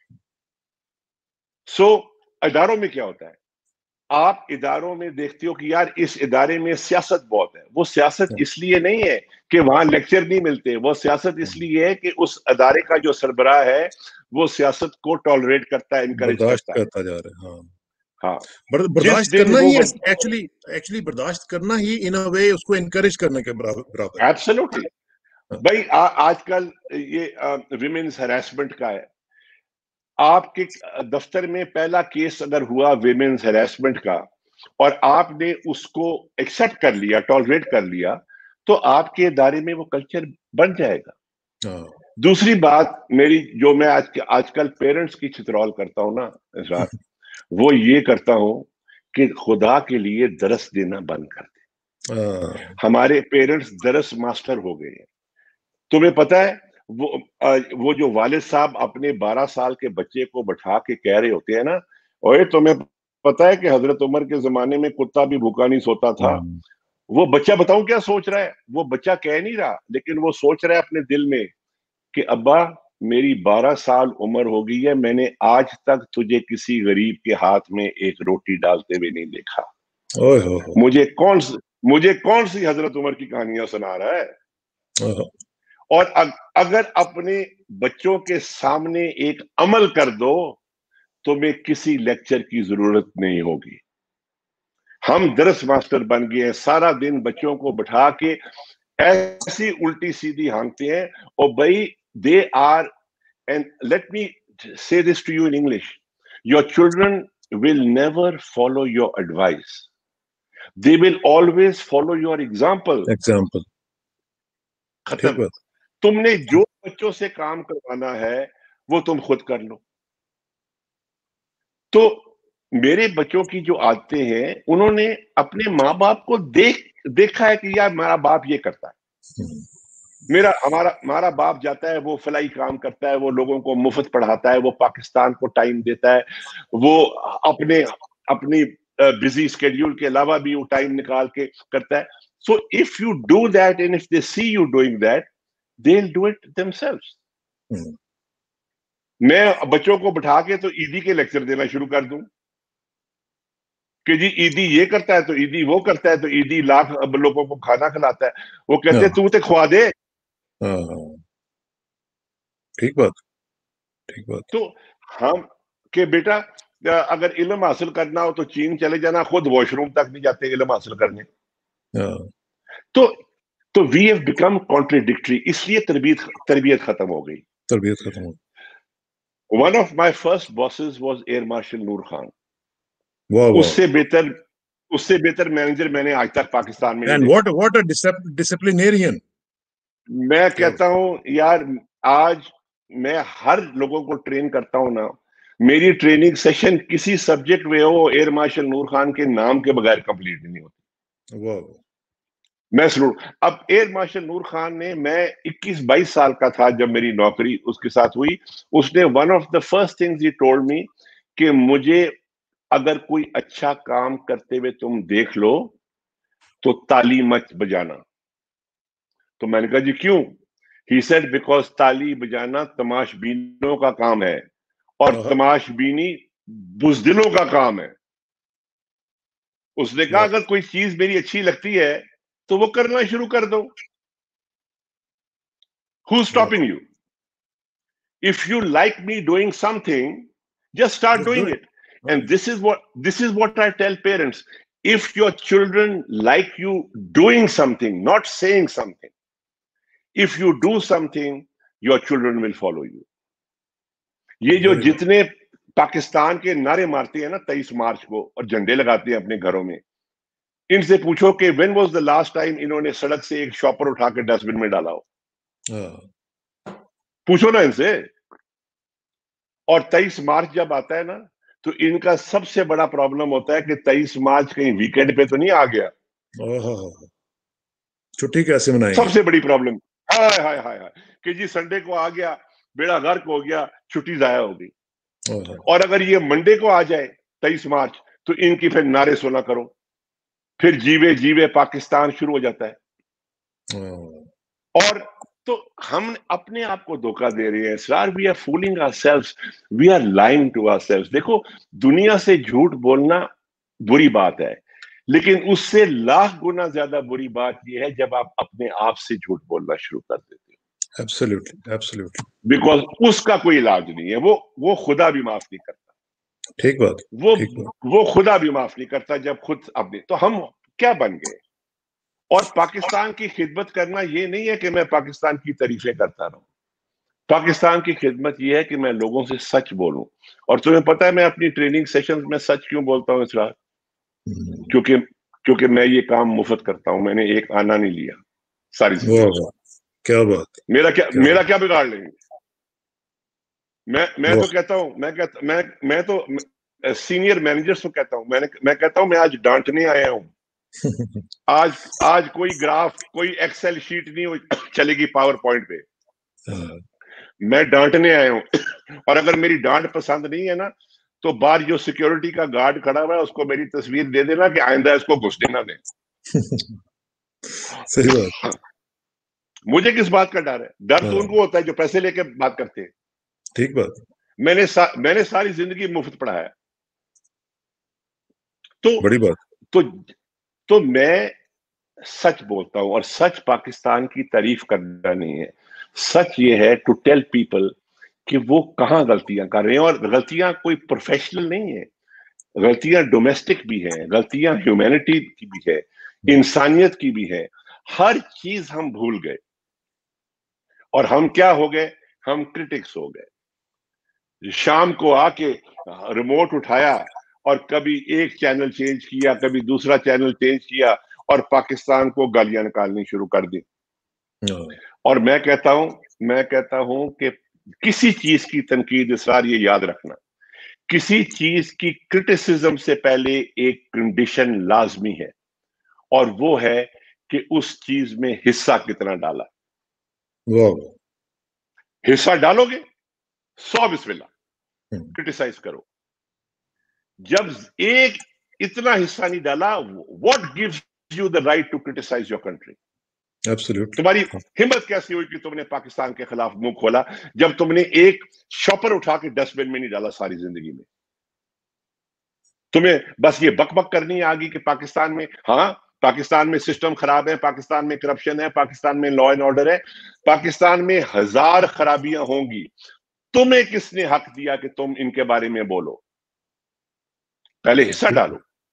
اداروں میں کیا ہوتا ہے؟ آپ اداروں میں دیکھتے ہو کہ یار اس ادارے میں سیاست بہت ہے. وہ سیاست اس لیے نہیں ہے کہ وہاں لیکچر نہیں ملتے, وہ سیاست اس لیے ہے کہ اس ادارے کا جو سربراہ ہے وہ سیاست کو ٹالریٹ کرتا ہے, انکریج کرتا ہے. کرتا جا رہا ہے. ہاں, برداشت کرنا ہی ایکچولی برداشت کرنا ہی ان اے وے اس کو انکریج کرنے کے برابر. ایبسولوٹلی. بھائی آج کل یہ ویمنز ہراسمنٹ کا ہے. آپ کے دفتر میں پہلا کیس اگر ہوا ویمنز ہراسمنٹ کا اور آپ نے اس کو ایکسپٹ کر لیا, ٹالریٹ کر لیا, تو آپ کے ادارے میں وہ کلچر بن جائے گا. دوسری بات میری جو میں آج کل پیرنٹس کی چترول کرتا ہوں نا اسرار, وہ یہ کرتا ہوں کہ خدا کے لیے درس دینا بند کر دیں. ہمارے پیرنٹس درس ماسٹر ہو گئے ہیں. تمہیں پتا ہے وہ جو والد صاحب اپنے 12 سال کے بچے کو بٹھا کے کہہ رہے ہوتے ہیں نا, اوے تمہیں پتا ہے کہ حضرت عمر کے زمانے میں کتا بھی بھوکا نہیں سوتا تھا. وہ بچہ بتاؤں کیا سوچ رہا ہے؟ وہ بچہ کہہ نہیں رہا, لیکن وہ سوچ رہا ہے اپنے دل میں کہ ابا میری 12 سال عمر ہو گئی ہے, میں نے آج تک تجھے کسی غریب کے ہاتھ میں ایک روٹی ڈالتے ہوئے نہیں دیکھا. مجھے کون سی حضرت عمر کی کہانیاں سنا رہا ہے؟ اور اگر اپنے بچوں کے سامنے ایک عمل کر دو تو میں کسی لیکچر کی ضرورت نہیں ہوگی. ہم درس ماسٹر بن گئے ہیں, سارا دن بچوں کو بٹھا کے ایسی الٹی سیدھی ہانکتے ہیں. اور بھائی they are, and let me say this to you in English, your children will never follow your advice. They will always follow your example. ختم. تم نے جو بچوں سے کام کروانا ہے وہ تم خود کر لو. تو میرے بچوں کی جو عادتیں ہیں, انہوں نے اپنے ماں باپ کو دیکھا ہے کہ یار میرا باپ یہ کرتا ہے, ہمارا باپ جاتا ہے, وہ فلاحی کام کرتا ہے, وہ لوگوں کو مفت پڑھاتا ہے, وہ پاکستان کو ٹائم دیتا ہے, وہ اپنی بزی اسکیڈیول کے علاوہ بھی وہ ٹائم نکال کے کرتا ہے. So if you do that and if they see you doing that, they'll do it themselves. میں بچوں کو بٹھا کے تو عیدی کے لیکچر دینا شروع کر دوں کہ جی عیدی یہ کرتا ہے تو عیدی وہ کرتا ہے, تو عیدی لاکھ لوگوں کو کھانا کھلاتا ہے. وہ کہتے ہیں تو تے کھوا دے. ٹھیک بات. تو ہم کہ بیٹا اگر علم حاصل کرنا ہو تو چین چلے جانا, خود واش روم تک نہیں جاتے علم حاصل کرنے. تو وی ہیو بیکم کانٹریڈکٹری, اس لیے تربیت ختم ہو گئی. One of my first bosses was Air Marshal Noor Khan. اس سے بہتر مینیجر میں نے آج تک پاکستان میں نہیں And دیکھا. what a disciplinarian. میں کہتا ہوں یار آج میں ہر لوگوں کو ٹرین کرتا ہوں نا, میری ٹریننگ سیشن کسی سبجیکٹ میں ہو ایئر مارشل نور خان کے نام کے بغیر کمپلیٹ نہیں ہوتی. میں ضرور اب ایئر مارشل نور خان نے, میں 21-22 سال کا تھا جب میری نوکری اس کے ساتھ ہوئی, اس نے one of the first things he told me کہ مجھے اگر کوئی اچھا کام کرتے ہوئے تم دیکھ لو تو تالی مت بجانا. تو میں نے کہا جی کیوں؟ ہی سیڈ بیکاز تالی بجانا تماش بینوں کا کام ہے اور تماش بینی بزدلوں کا کام ہے. اس نے کہا اگر کوئی چیز میری اچھی لگتی ہے تو وہ کرنا شروع کر دو. Who's stopping you? If you like me doing something, just start doing it. And this is what I tell parents. If your children like you doing something, not saying something, if you do something, your children will follow you. یہ جو جتنے پاکستان کے نعرے مارتے ہیں نا 23 مارچ کو اور جھنڈے لگاتے ہیں اپنے گھروں میں, ان سے پوچھو کہ when was the last time انہوں نے سڑک سے ایک شاپر اٹھا کے ڈسٹ بن میں ڈالا ہو. پوچھو نا ان سے. اور 23 مارچ جب آتا ہے نا تو ان کا سب سے بڑا پرابلم ہوتا ہے کہ 23 مارچ کہیں ویکینڈ پہ تو نہیں آ گیا, چھٹی کیسے منائیں گے. سب سے بڑی پرابلم ہائے ہائے ہائے کہ جی سنڈے کو آ گیا, بیڑا غرق ہو گیا, چھٹی ضائع ہو گئی. اور اگر یہ منڈے کو آ جائے 23 مارچ تو ان کی پھر نعرے سنا کرو, پھر جیوے جیوے پاکستان شروع ہو جاتا ہے. اور تو ہم اپنے آپ کو دھوکہ دے رہے ہیں Israr. We are fooling ourselves, we are lying to ourselves. دیکھو دنیا سے جھوٹ بولنا بری بات ہے, لیکن اس سے لاکھ گنا زیادہ بری بات یہ ہے جب آپ اپنے آپ سے جھوٹ بولنا شروع کر دیتے ہو. Absolutely. بیکاز اس کا کوئی علاج نہیں ہے, وہ خدا بھی معاف نہیں کرتا. ٹھیک بات. وہ خدا بھی معاف نہیں کرتا جب خود اپنے. تو ہم کیا بن گئے؟ اور پاکستان کی خدمت کرنا یہ نہیں ہے کہ میں پاکستان کی تعریفیں کرتا رہوں. پاکستان کی خدمت یہ ہے کہ میں لوگوں سے سچ بولوں. اور تمہیں پتہ ہے میں اپنی ٹریننگ سیشنز میں سچ کیوں بولتا ہوں اسرار؟ کیونکہ میں یہ کام مفت کرتا ہوں. میں نے ایک آنا نہیں لیا ساری زندگی. کیا بات. میرا کیا بگاڑ لیں گے؟ میں تو کہتا ہوں, میں تو سینئر مینیجرز کو کہتا ہوں, میں کہتا ہوں میں آج ڈانٹنے آیا ہوں. آج کوئی گراف, کوئی ایکسل شیٹ نہیں چلے گی پاور پوائنٹ پہ. میں ڈانٹنے آیا ہوں. اور اگر میری ڈانٹ پسند نہیں ہے نا تو باہر جو سیکیورٹی کا گارڈ کھڑا ہوا ہے اس کو میری تصویر دے دینا کہ آئندہ اس کو گھسنے نہ دیں. صحیح بات. مجھے کس بات کا ڈر ہے؟ ڈر تو ان کو ہوتا ہے جو پیسے لے کے بات کرتے ہیں. ٹھیک بات. میں نے ساری زندگی مفت پڑھایا. بڑی بات. تو میں سچ بولتا ہوں, اور سچ پاکستان کی تعریف کرنا نہیں ہے. سچ یہ ہے ٹو ٹیل پیپل کہ وہ کہاں غلطیاں کر رہے ہیں. اور غلطیاں کوئی پروفیشنل نہیں ہے, غلطیاں ڈومیسٹک بھی ہیں, غلطیاں ہیومینٹی کی بھی ہے, انسانیت کی بھی ہے. ہر چیز ہم بھول گئے اور ہم کیا ہو گئے؟ ہم کرٹکس ہو گئے. شام کو آ کے ریموٹ اٹھایا اور کبھی ایک چینل چینج کیا, کبھی دوسرا چینل چینج کیا اور پاکستان کو گالیاں نکالنی شروع کر دی. اور میں کہتا ہوں کہ کسی چیز کی تنقید اسرار یہ یاد رکھنا, کسی چیز کی کرٹیسزم سے پہلے ایک کنڈیشن لازمی ہے, اور وہ ہے کہ اس چیز میں حصہ کتنا ڈالا. حصہ ڈالو گے 100 بسم اللہ, کرٹیسائز کرو. جب ایک اتنا حصہ نہیں ڈالا, what gives you the right to criticize your country? تمہاری ہمت کیسی ہوئی کہ تم نے پاکستان کے خلاف منہ کھولا جب تم نے ایک شاپر اٹھا کے ڈسٹ بن میں نہیں ڈالا ساری زندگی میں؟ تمہیں بس یہ بک بک کرنی آ گئی کہ پاکستان میں سسٹم خراب ہے, پاکستان میں کرپشن ہے, پاکستان میں لا اینڈ آرڈر ہے, پاکستان میں 1000 خرابیاں ہوں گی. تمہیں کس نے حق دیا کہ تم ان کے بارے میں بولو؟ پہلے حصہ ڈالو.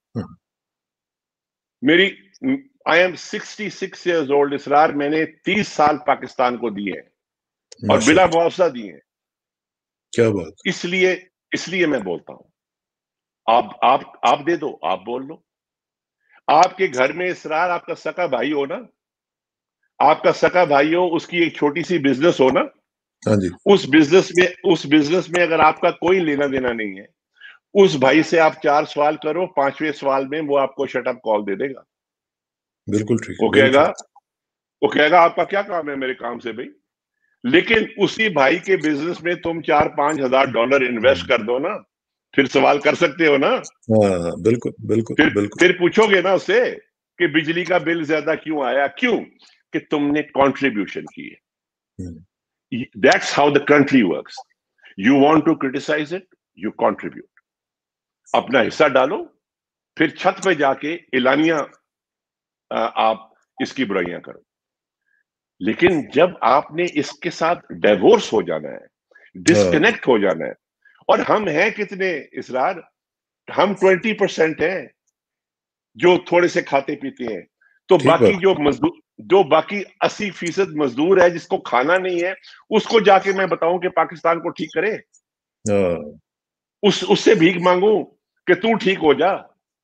I am 66 years old اسرار. میں نے 30 سال پاکستان کو دیے ہیں اور بلا معاوضہ دیے ہیں. کیا بات. اس لیے میں بولتا ہوں. آپ دے دو, آپ بول لو. آپ کے گھر میں اسرار آپ کا سکا بھائی ہو نا, آپ کا سکا بھائی ہو, اس کی ایک چھوٹی سی بزنس ہو نا, ہاں جی اس بزنس میں اگر آپ کا کوئی لینا دینا نہیں ہے, اس بھائی سے آپ 4 سوال کرو, 5ویں سوال میں وہ آپ کو شٹ اپ کال دے دے گا. بالکل ٹھیک وہ کہے بالکل. گا وہ کہے گا آپ کا کیا کام ہے میرے کام سے بھائی. لیکن اسی بھائی کے بزنس میں تم $4-5 ہزار انویسٹ کر دو نا, پھر سوال کر سکتے ہو نا. ہاں بالکل بالکل بالکل. پھر پوچھو گے نا اس سے کہ بجلی کا بل زیادہ کیوں آیا, کیوں کہ تم نے کنٹریبیوشن کی ہے. That's how the country works. You want to criticize it, you contribute. اپنا حصہ ڈالو, پھر چھت پہ جا کے اعلانیہ آپ اس کی برائیاں کرو. لیکن جب آپ نے اس کے ساتھ ڈیورس ہو جانا ہے, ڈسکنیکٹ ہو جانا ہے, اور ہم ہیں کتنے اسرار, ہم 20% ہیں جو تھوڑے سے کھاتے پیتے ہیں, تو ٹھیک باقی بات. جو باقی 80% مزدور ہے جس کو کھانا نہیں ہے, اس کو جا کے میں بتاؤں کہ پاکستان کو ٹھیک کرے, اس سے بھیک مانگوں کہ تو ٹھیک ہو جا.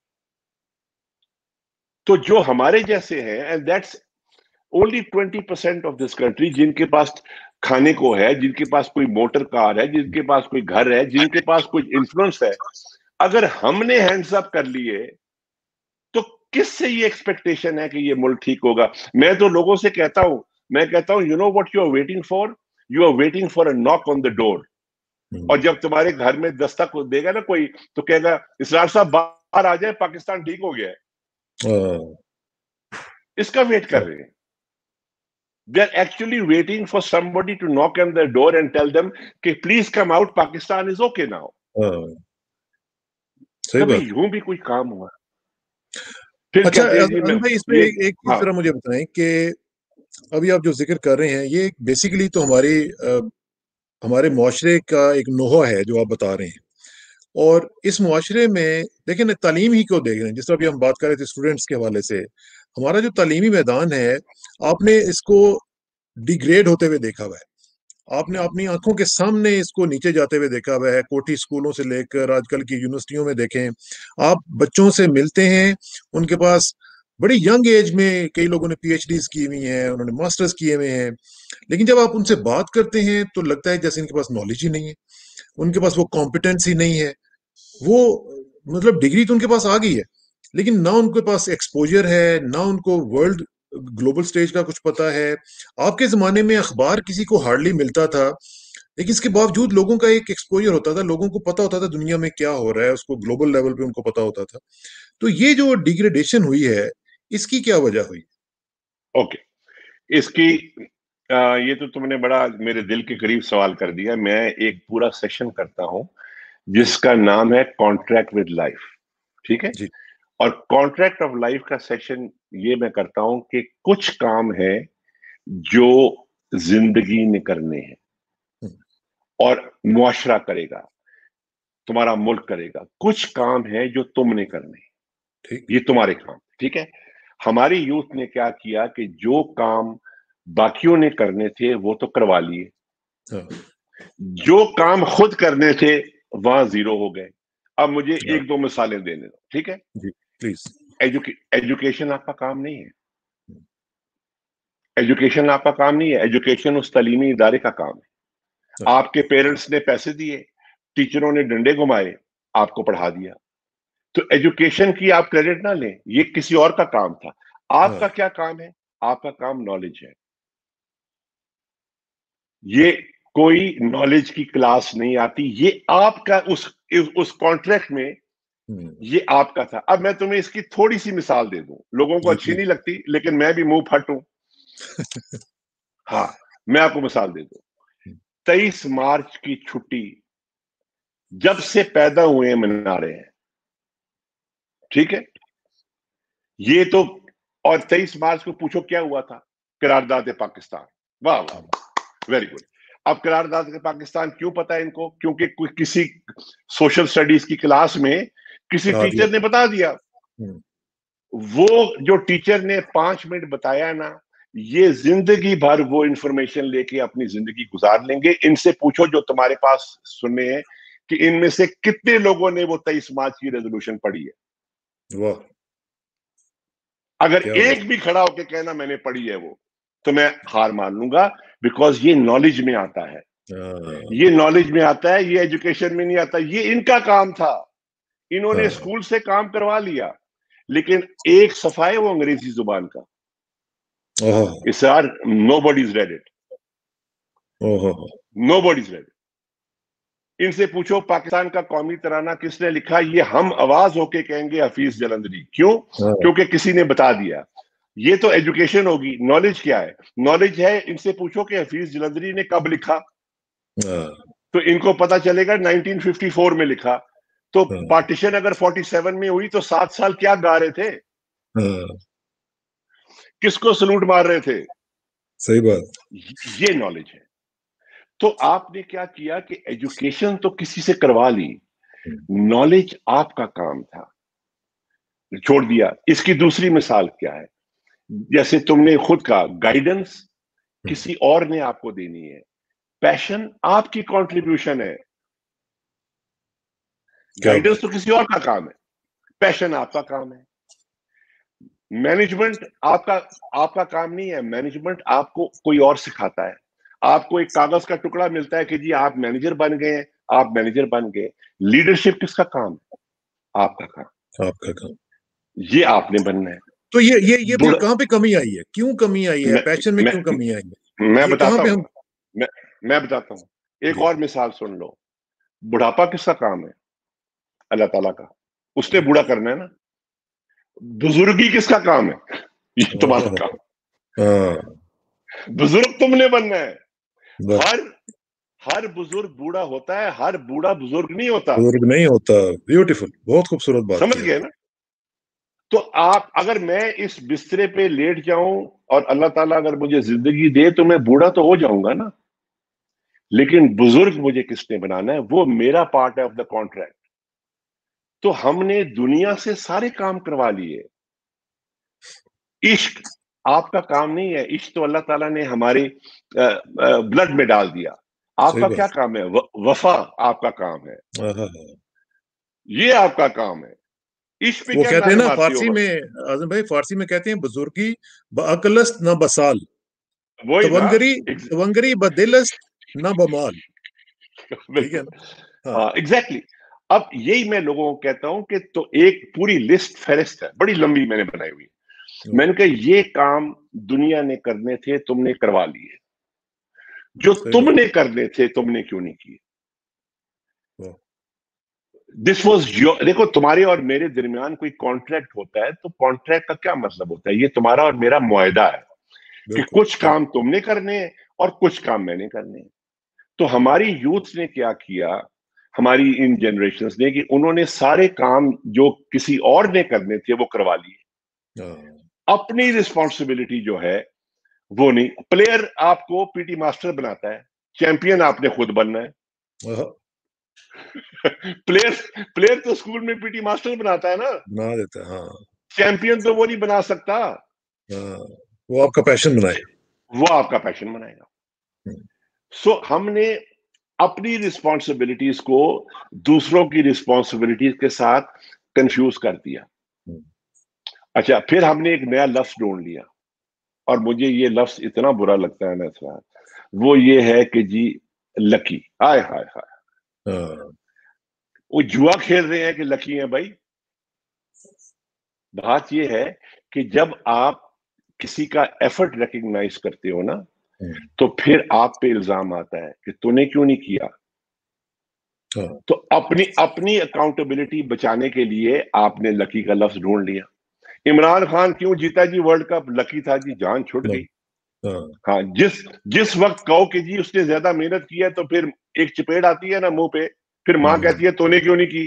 تو جو ہمارے جیسے ہیں, and that's only 20% of this country, جن کے پاس کھانے کو ہے, جن کے پاس کوئی موٹر کار ہے, جن کے پاس کوئی گھر ہے, جن کے پاس کوئی انفلوئنس ہے, اگر ہم نے ہینڈز اپ کر لیے تو کس سے یہ ایکسپیکٹیشن ہے کہ یہ ملک ٹھیک ہوگا. میں تو لوگوں سے کہتا ہوں you know what you are waiting for, you are waiting for a knock on دا ڈور. اور جب تمہارے گھر میں دستک دے گا نا کوئی, تو کہے گا اسرار صاحب باہر آ جائے, پاکستان ٹھیک ہو گیا ہے. اس کا ویٹ کر رہے ہیں. They are actually waiting for somebody to knock on their door and tell them کہ please come out, Pakistan is okay now. کبھی یوں بھی کوئی کام ہوا؟ پھر اچھا کہتے ہیں جی میں بھائی, اس میں ایک چیز ذرا مجھے بتائیں کہ ابھی آپ جو ذکر کر رہے ہیں یہ بیسیکلی تو ہمارے معاشرے کا ایک نوحہ ہے جو آپ بتا رہے ہیں, اور اس معاشرے میں دیکھیں نا, تعلیم ہی کو دیکھ رہے ہیں, جس طرح ابھی ہم بات کر رہے تھے اسٹوڈنٹس کے حوالے سے, ہمارا جو تعلیمی میدان ہے آپ نے اس کو ڈیگریڈ ہوتے ہوئے دیکھا ہوا ہے, آپ نے اپنی آنکھوں کے سامنے اس کو نیچے جاتے ہوئے دیکھا ہوا ہے. کوٹی اسکولوں سے لے کر آج کل کی یونیورسٹیوں میں دیکھیں, آپ بچوں سے ملتے ہیں, ان کے پاس بڑی ینگ ایج میں کئی لوگوں نے پی ایچ ڈیز کی ہوئی ہیں, انہوں نے ماسٹرز کیے ہوئے ہیں, لیکن جب آپ ان سے بات کرتے ہیں تو لگتا ہے جیسے ان کے پاس نالج ہی نہیں ہے, ان کے پاس وہ کمپیٹنس ہی نہیں ہے. وہ مطلب ڈگری تو ان کے پاس آ گئی ہے, لیکن نہ ان کے پاس ایکسپوجر ہے, نہ ان کو ورلڈ گلوبل سٹیج کا کچھ پتا ہے. آپ کے زمانے میں اخبار کسی کو ہارڈلی ملتا تھا, لیکن اس کے باوجود لوگوں کا ایک ایکسپوجر ہوتا تھا, لوگوں کو پتا ہوتا تھا دنیا میں کیا ہو رہا ہے, اس کو گلوبل لیول پہ ان کو پتا ہوتا تھا. تو یہ جو ڈیگریڈیشن ہوئی ہے, اس کی کیا وجہ ہوئی؟ اوکے, اس کی یہ تو تم نے بڑا میرے دل کے قریب سوال کر دیا. میں ایک پورا سیشن کرتا ہوں جس کا نام ہے کانٹریکٹ ود لائف, ٹھیک ہے؟ جی اور کانٹریکٹ آف لائف کا سیشن یہ میں کرتا ہوں کہ کچھ کام ہے جو زندگی نے کرنے ہیں اور معاشرہ کرے گا, تمہارا ملک کرے گا. کچھ کام ہے جو تم نے کرنے ہیں, ٹھیک. یہ تمہارے کام, ٹھیک ہے؟ ہماری یوتھ نے کیا کیا کہ جو کام باقیوں نے کرنے تھے وہ تو کروا لیے, جو کام خود کرنے تھے وہاں زیرو ہو گئے. اب مجھے 1-2 مثالیں دینے دو, ٹھیک ہے؟ جی پلیز. ایجوکیشن آپ کا کام نہیں ہے, ایجوکیشن آپ کا کام نہیں ہے, ایجوکیشن اس تعلیمی ادارے کا کام ہے. آپ کے پیرنٹس نے پیسے دیے, ٹیچروں نے ڈنڈے گھمائے, آپ کو پڑھا دیا. تو ایجوکیشن کی آپ کریڈٹ نہ لیں, یہ کسی اور کا کام تھا. آپ کا کیا کام ہے؟ آپ کا کام نالج ہے. یہ کوئی نالج کی کلاس نہیں آتی, یہ آپ کا اس کانٹریکٹ میں یہ آپ کا تھا. اب میں تمہیں اس کی تھوڑی سی مثال دے دوں, لوگوں کو اچھی نہیں لگتی لیکن میں بھی منہ پھٹ ہوں. ہاں, میں آپ کو مثال دے دوں. 23 مارچ کی چھٹی جب سے پیدا ہوئے ہیں منا رہے ہیں, ٹھیک ہے؟ یہ تو, اور 23 مارچ کو پوچھو کیا ہوا تھا؟ قرارداد پاکستان. واہ واہ, ویری گڈ. اب قرارداد پاکستان کیوں پتا ہے ان کو؟ کیونکہ کسی سوشل سٹڈیز کی کلاس میں کسی ٹیچر نے بتا دیا. وہ جو ٹیچر نے 5 منٹ بتایا نا, یہ زندگی بھر وہ انفارمیشن لے کے اپنی زندگی گزار لیں گے. ان سے پوچھو جو تمہارے پاس سننے ہیں کہ ان میں سے کتنے لوگوں نے وہ 23 مارچ کی ریزولوشن پڑھی ہے. واہ اگر ایک بھی کھڑا ہو کے کہنا میں نے پڑھی ہے وہ, تو میں ہار مان لوں گا, بیکاز یہ نالج میں آتا ہے, یہ نالج میں آتا ہے, یہ ایجوکیشن میں نہیں آتا. یہ ان کا کام تھا, انہوں نے اسکول سے کام کروا لیا, لیکن ایک صفحہ ہے وہ انگریزی زبان کا. Nobody's read it. Nobody's read it. ان سے پوچھو پاکستان کا قومی ترانہ کس نے لکھا, یہ ہم آواز ہو کے کہیں گے حفیظ جلندری. کیوں؟ کیونکہ کسی نے بتا دیا. یہ تو ایجوکیشن ہوگی. نالج کیا ہے؟ نالج ہے ان سے پوچھو کہ حفیظ جلندری نے کب لکھا, تو ان کو پتا چلے گا 1954 میں لکھا. تو پارٹیشن اگر 47 میں ہوئی تو 7 سال کیا گا رہے تھے, کس کو سلوٹ مار رہے تھے؟ صحیح بات. یہ نالج ہے. تو آپ نے کیا کیا کہ ایجوکیشن تو کسی سے کروا لی, نالج آپ کا کام تھا, چھوڑ دیا. اس کی دوسری مثال کیا ہے؟ جیسے تم نے خود کہا گائیڈنس کسی اور نے آپ کو دینی ہے, پیشن آپ کی کنٹریبیوشن ہے. گائیڈنس تو کسی اور کا کام ہے, پیشن آپ کا کام ہے. مینجمنٹ آپ کا کام نہیں ہے. مینجمنٹ آپ کو کوئی اور سکھاتا ہے. آپ کو ایک کاغذ کا ٹکڑا ملتا ہے کہ جی آپ مینیجر بن گئے ہیں, آپ مینیجر بن گئے. لیڈرشپ کس کا کام ہے؟ آپ کا کام. آپ کا کام. یہ آپ نے بننا ہے. تو یہ پھر کہاں پہ کمی آئی ہے؟ کیوں کمی آئی ہے؟ پیشن میں کیوں کمی آئی ہے؟ میں بتاتا ہوں, میں بتاتا ہوں. ایک اور مثال سن لو. بڑھاپا کس کا کام ہے؟ اللہ تعالیٰ کا. اس نے بوڑھا کرنا ہے نا. بزرگی کس کا کام ہے؟ یہ تمہارا کام. بزرگ تم نے بننا ہے. ہر بزرگ بوڑھا ہوتا ہے, ہر بوڑھا بزرگ نہیں ہوتا. بزرگ نہیں ہوتا. بیوٹیفل, بہت خوبصورت بات. سمجھ گئے نا؟ تو آپ اگر میں اس بسترے پہ لیٹ جاؤں اور اللہ تعالیٰ اگر مجھے زندگی دے تو میں بوڑھا تو ہو جاؤں گا نا, لیکن بزرگ مجھے کس نے بنانا ہے, وہ میرا پارٹ ہے آف دا کانٹریکٹ. تو ہم نے دنیا سے سارے کام کروا لیے. عشق آپ کا کام نہیں ہے. عشق تو اللہ تعالیٰ نے ہمارے بلڈ میں ڈال دیا. آپ کا کیا کام ہے؟ وفا آپ کا کام ہے. یہ آپ کا کام ہے. عشق پہ وہ کیا کہتے ہیں گانے نا مارتے فارسی ہو؟ میں, اعظم بھائی فارسی میں کہتے ہیں بزرگی بعقلست نہ بسال, وہی نا, تونگری بدلست نہ بمال. ٹھیک ہے نا؟ ہاں ایگزیکٹلی. اب یہی میں لوگوں کو کہتا ہوں کہ تو ایک پوری لسٹ فہرست ہے, بڑی لمبی میں نے بنائی ہوئی. میں نے کہا یہ کام دنیا نے کرنے تھے, تم نے کروا لیے. جو تم نے کرنے تھے تم نے کیوں نہیں کیے؟ This was your. دیکھو تمہارے اور میرے درمیان کوئی کانٹریکٹ ہوتا ہے تو کانٹریکٹ کا کیا مطلب ہوتا ہے؟ یہ تمہارا اور میرا معاہدہ ہے کہ کچھ کام تم نے کرنے ہیں اور کچھ کام میں نے کرنے ہیں. تو ہماری یوتھ نے کیا کیا, ہماری ان جنریشنز نے, کہ انہوں نے سارے کام جو کسی اور نے کرنے تھے وہ کروا لیے. اپنی رسپانسبلٹی جو ہے وہ نہیں. پلیئر آپ کو پی ٹی ماسٹر بناتا ہے, چیمپئن آپ نے خود بننا ہے. پلیئر تو اسکول میں پی ٹی ماسٹر بناتا ہے نا, بنا دیتا ہے. ہاں, چیمپئن تو وہ نہیں بنا سکتا. وہ آپ کا پیشن بنائے گا. وہ آپ کا پیشن بنائے گا. سو ہم نے اپنی رسپانسبلٹیز کو دوسروں کی رسپانسبلٹیز کے ساتھ کنفیوز کر دیا. اچھا, پھر ہم نے ایک نیا لفظ ڈھونڈ لیا, اور مجھے یہ لفظ اتنا برا لگتا ہے نا اسرار, وہ یہ ہے کہ جی لکی. ہائے ہائے ہائے, وہ جوا کھیل رہے ہیں کہ لکی ہیں بھائی. بات یہ ہے کہ جب آپ کسی کا ایفرٹ ریکگنائز کرتے ہو نا, تو پھر آپ پہ الزام آتا ہے کہ تو نے کیوں نہیں کیا. تو اپنی اکاؤنٹیبلٹی بچانے کے لیے آپ نے لکی کا لفظ ڈھونڈ لیا. عمران خان کیوں جیتا جی ورلڈ کپ؟ لکی تھا جی, جان چھوٹ گئی. ہاں, جس وقت کہو کہ جی اس نے زیادہ محنت کی ہے تو پھر ایک چپیڑ آتی ہے نا منہ پہ, پھر ماں کہتی ہے تو نے کیوں نہیں کی.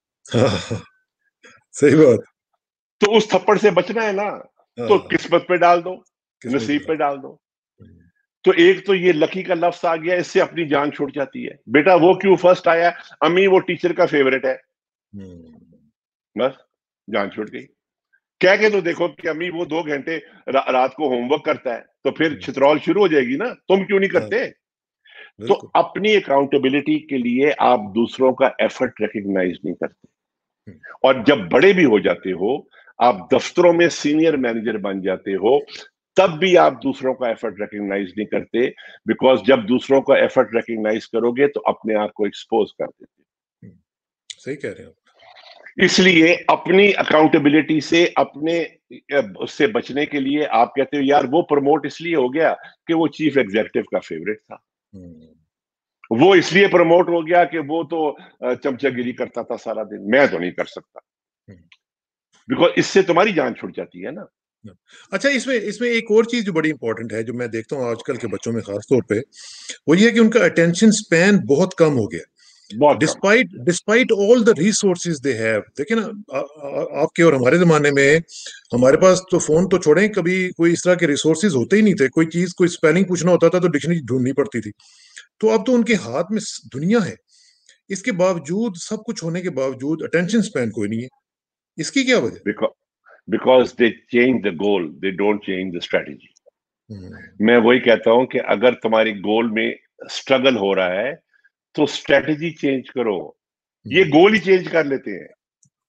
صحیح بات. تو اس تھپڑ سے بچنا ہے نا, تو قسمت پہ ڈال دو, نصیب پہ ڈال دو. تو ایک تو یہ لکی کا لفظ آ گیا, اس سے اپنی جان چھوٹ جاتی ہے. بیٹا وہ کیوں فرسٹ آیا؟ امی وہ ٹیچر کا فیورٹ ہے. بس جان چھوٹ گئی. کہہ کے تو دیکھو کہ امی وہ 2 گھنٹے رات کو ہوم ورک کرتا ہے, تو پھر چھترول شروع ہو جائے گی نا, تم کیوں نہیں کرتے. تو بالکل. اپنی اکاؤنٹیبلٹی کے لیے آپ دوسروں کا ایفرٹ ریکگنائز نہیں کرتے. ہم، اور جب بڑے بھی ہو جاتے ہو, آپ دفتروں میں سینئر مینیجر بن جاتے ہو, تب بھی آپ دوسروں کا ایفرٹ ریکگنائز نہیں کرتے, بیکاز جب دوسروں کا ایفرٹ ریکگنائز کرو گے تو اپنے آپ کو ایکسپوز کر دیتے. ہم، صحیح کہہ رہے ہیں آپ. اس لیے اپنی اکاؤنٹیبلٹی سے, اپنے اس سے بچنے کے لیے آپ کہتے ہو یار وہ پروموٹ اس لیے ہو گیا کہ وہ چیف ایگزیکٹو کا فیوریٹ تھا, ہم، وہ اس لیے پروموٹ ہو گیا کہ وہ تو چمچہ گیری کرتا تھا سارا دن, میں تو نہیں کر سکتا, ہم. بیکاز اس سے تمہاری جان چھوٹ جاتی ہے نا. اچھا, اس میں ایک اور چیز جو بڑی امپورٹنٹ ہے جو میں دیکھتا ہوں آج کل کے بچوں میں خاص طور پہ, وہ یہ ہے کہ ان کا اٹینشن سپین بہت کم ہو گیا. بہت کم. Despite all the resources they have. دیکھیں نا, آپ کے اور ہمارے زمانے میں ہمارے پاس تو فون تو چھوڑیں, کبھی کوئی اس طرح کے ریسورسز ہوتے ہی نہیں تھے. کوئی چیز, کوئی اسپیلنگ پوچھنا ہوتا تھا تو ڈکشنری ڈھونڈنی پڑتی تھی. تو اب تو ان کے ہاتھ میں دنیا ہے, اس کے باوجود, سب کچھ ہونے کے باوجود اٹینشن سپین کوئی نہیں ہے. اس کی کیا وجہ؟ Because they change the goal, they don't change the strategy. ہم، میں وہی کہتا ہوں کہ اگر تمہاری گول میں اسٹرگل ہو رہا ہے تو اسٹریٹجی چینج کرو. یہ ہم، گول ہی چینج کر لیتے ہیں.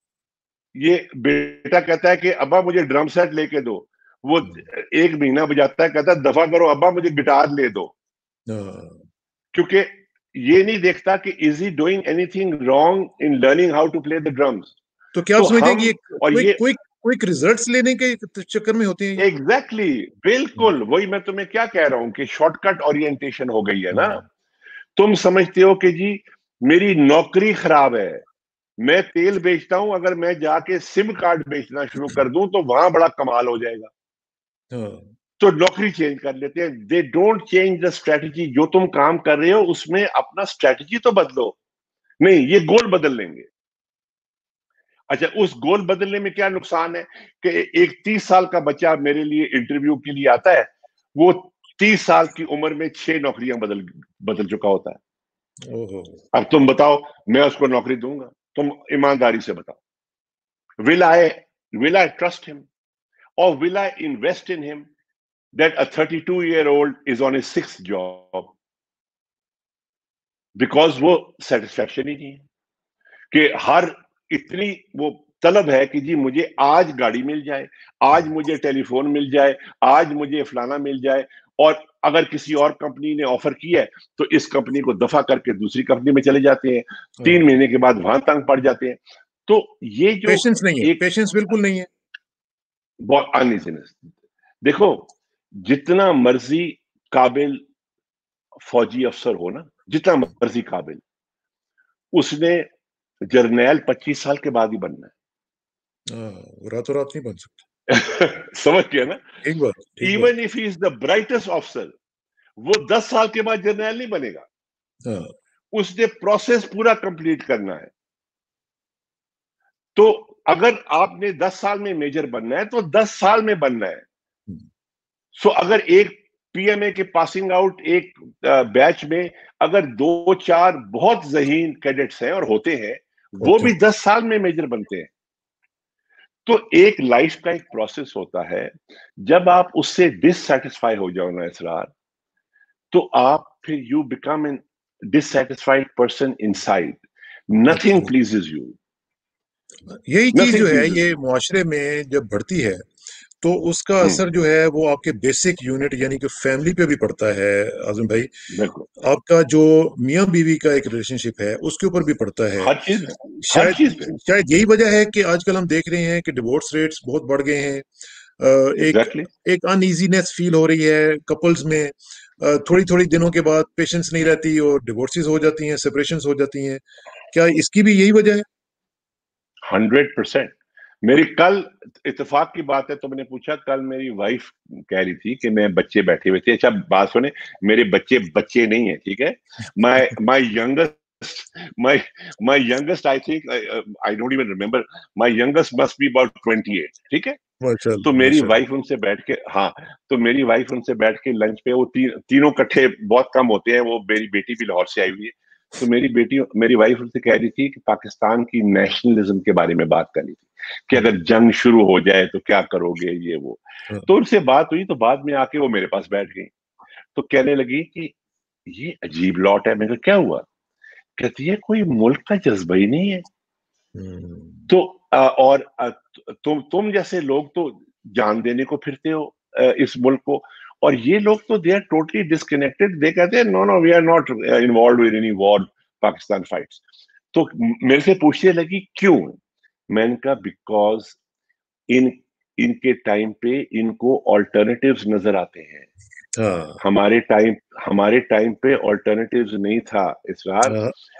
یہ بیٹا کہتا ہے کہ ابا مجھے ڈرم سیٹ لے کے دو, وہ ہم، ایک مہینہ بجاتا ہے, کہتا ہے دفعہ کرو ابا مجھے گٹار لے دو, ہاں. کیونکہ یہ نہیں دیکھتا کہ is he doing anything wrong in learning how to play the drums. تو کیا آپ تو سمجھتے ہیں کہ ہم, یہ اور یہ کوئک ریزلٹس لینے کے چکر میں ہوتے ہیں یہ؟ ایگزیکٹلی بالکل وہی میں تمہیں کیا کہہ رہا ہوں کہ شارٹ کٹ اورینٹیشن ہو گئی ہے نا. تم سمجھتے ہو کہ جی میری نوکری خراب ہے, میں تیل بیچتا ہوں, اگر میں جا کے سم کارڈ بیچنا شروع کر دوں تو وہاں بڑا کمال ہو جائے گا, ہاں. تو نوکری چینج کر لیتے ہیں. They don't change the strategy. جو تم کام کر رہے ہو اس میں اپنا اسٹریٹجی تو بدلو. نہیں, یہ گول بدل لیں گے. اچھا, اس گول بدلنے میں کیا نقصان ہے کہ ایک 30 سال کا بچہ میرے لیے انٹرویو کے لیے آتا ہے, وہ 30 سال کی عمر میں 6 نوکریاں بدل چکا ہوتا ہے. اوہو. اب تم بتاؤ, میں اس کو نوکری دوں گا؟ تم ایمانداری سے بتاؤ. will I trust him or will I invest in him that a 32-year-old is on his 6th job? Because وہ سیٹسفیکشن ہی نہیں ہے کہ ہر اتنی وہ طلب ہے کہ جی مجھے آج گاڑی مل جائے, آج مجھے ٹیلی فون مل جائے, آج مجھے فلانا مل جائے, اور اگر کسی اور کمپنی نے آفر کیا ہے تو اس کمپنی کو دفع کر کے دوسری کمپنی میں چلے جاتے ہیں, 3 مہینے کے بعد وہاں تنگ پڑ جاتے ہیں. تو یہ جو پیشنس نہیں ہے, ایک پیشنس بالکل نہیں ہے. بہت انیزنس. دیکھو, جتنا مرضی قابل فوجی افسر ہو نا, جتنا مرضی قابل, اس نے جرنیل 25 سال کے بعد ہی بننا ہے. وہ راتوں رات نہیں بن سکتے. سمجھ گیا نا. ٹھیک بات, ٹھیک بات. Even if he is the brightest officer, وہ 10 سال کے بعد جرنیل نہیں بنے گا. ہاں. اس نے پروسیس پورا کمپلیٹ کرنا ہے. تو اگر آپ نے 10 سال میں میجر بننا ہے تو 10 سال میں بننا ہے. سو اگر ایک پی ایم اے کے پاسنگ آؤٹ ایک بیچ میں اگر 2-4 بہت ذہین کیڈٹس ہیں اور ہوتے ہیں, وہ ہوتے بھی ہیں. 10 سال میں میجر بنتے ہیں. تو ایک لائف کا ایک پروسیس ہوتا ہے. جب آپ اس سے ڈسسیٹسفائی ہو جاؤ نا اسرار, تو آپ پھر you become an dissatisfied person inside. Nothing Absolutely. Pleases you. یہی چیز نتھنگ جو ہے پلیزز یہ یو. معاشرے میں جب بڑھتی ہے تو اس کا اثر جو ہے وہ آپ کے بیسک یونٹ یعنی کہ فیملی پہ بھی پڑتا ہے. اعظم بھائی, بالکل, آپ کا جو میاں بیوی کا ایک ریلیشن شپ ہے اس کے اوپر بھی پڑتا ہے. ہر چیز میں, ہر شاید چیز پہ. شاید یہی وجہ ہے کہ آج کل ہم دیکھ رہے ہیں کہ ڈیورس ریٹس بہت بڑھ گئے ہیں. ایک ایگزیکٹلی. ایک ان ایزینس فیل ہو رہی ہے کپلز میں. تھوڑی تھوڑی دنوں کے بعد پیشنس نہیں رہتی اور ڈیورسز ہو جاتی ہیں, سپریشنز ہو جاتی ہیں. کیا اس کی بھی یہی وجہ ہے؟ 100%. میری کل اتفاق کی بات ہے, تم نے پوچھا, کل میری وائف کہہ رہی تھی کہ میں بچے بیٹھے ہوئے تھے. اچھا بات سنیں, میرے بچے نہیں ہیں, ٹھیک ہے. my youngest I think I don't even remember, my youngest must be about 28, ٹھیک ہے. ماشاء تو اللہ, میری ماشاء اللہ. وائف ان سے بیٹھ کے, ہاں, تو میری وائف ان سے بیٹھ کے لنچ پہ, وہ تینوں کٹھے بہت کم ہوتے ہیں, وہ میری بیٹی بھی لاہور سے آئی ہوئی ہے. تو میری وائف ان سے کہہ رہی تھی کہ پاکستان کی نیشنلزم کے بارے میں بات کر رہی تھی کہ اگر جنگ شروع ہو جائے تو کیا کرو گے, یہ وہ. تو ان سے بات ہوئی, تو بعد میں آ کے وہ میرے پاس بیٹھ گئی, تو کہنے لگی کہ یہ عجیب لاٹ ہے. میں نے کہا کیا ہوا؟ کہتی ہے کوئی ملک کا جذبہ ہی نہیں ہے. تو اور تم جیسے لوگ تو جان دینے کو پھرتے ہو اس ملک کو, اور یہ لوگ تو they are totally disconnected. They کہتے ہیں no no we are not involved with any war Pakistan fights. تو میرے سے پوچھنے لگی کیوں؟ میں نے کہا بیکاز ان کے ٹائم پہ ان کو آلٹرنیٹیوز نظر آتے ہیں. ہمارے ٹائم پہ آلٹرنیٹیوز نہیں تھا اسرار.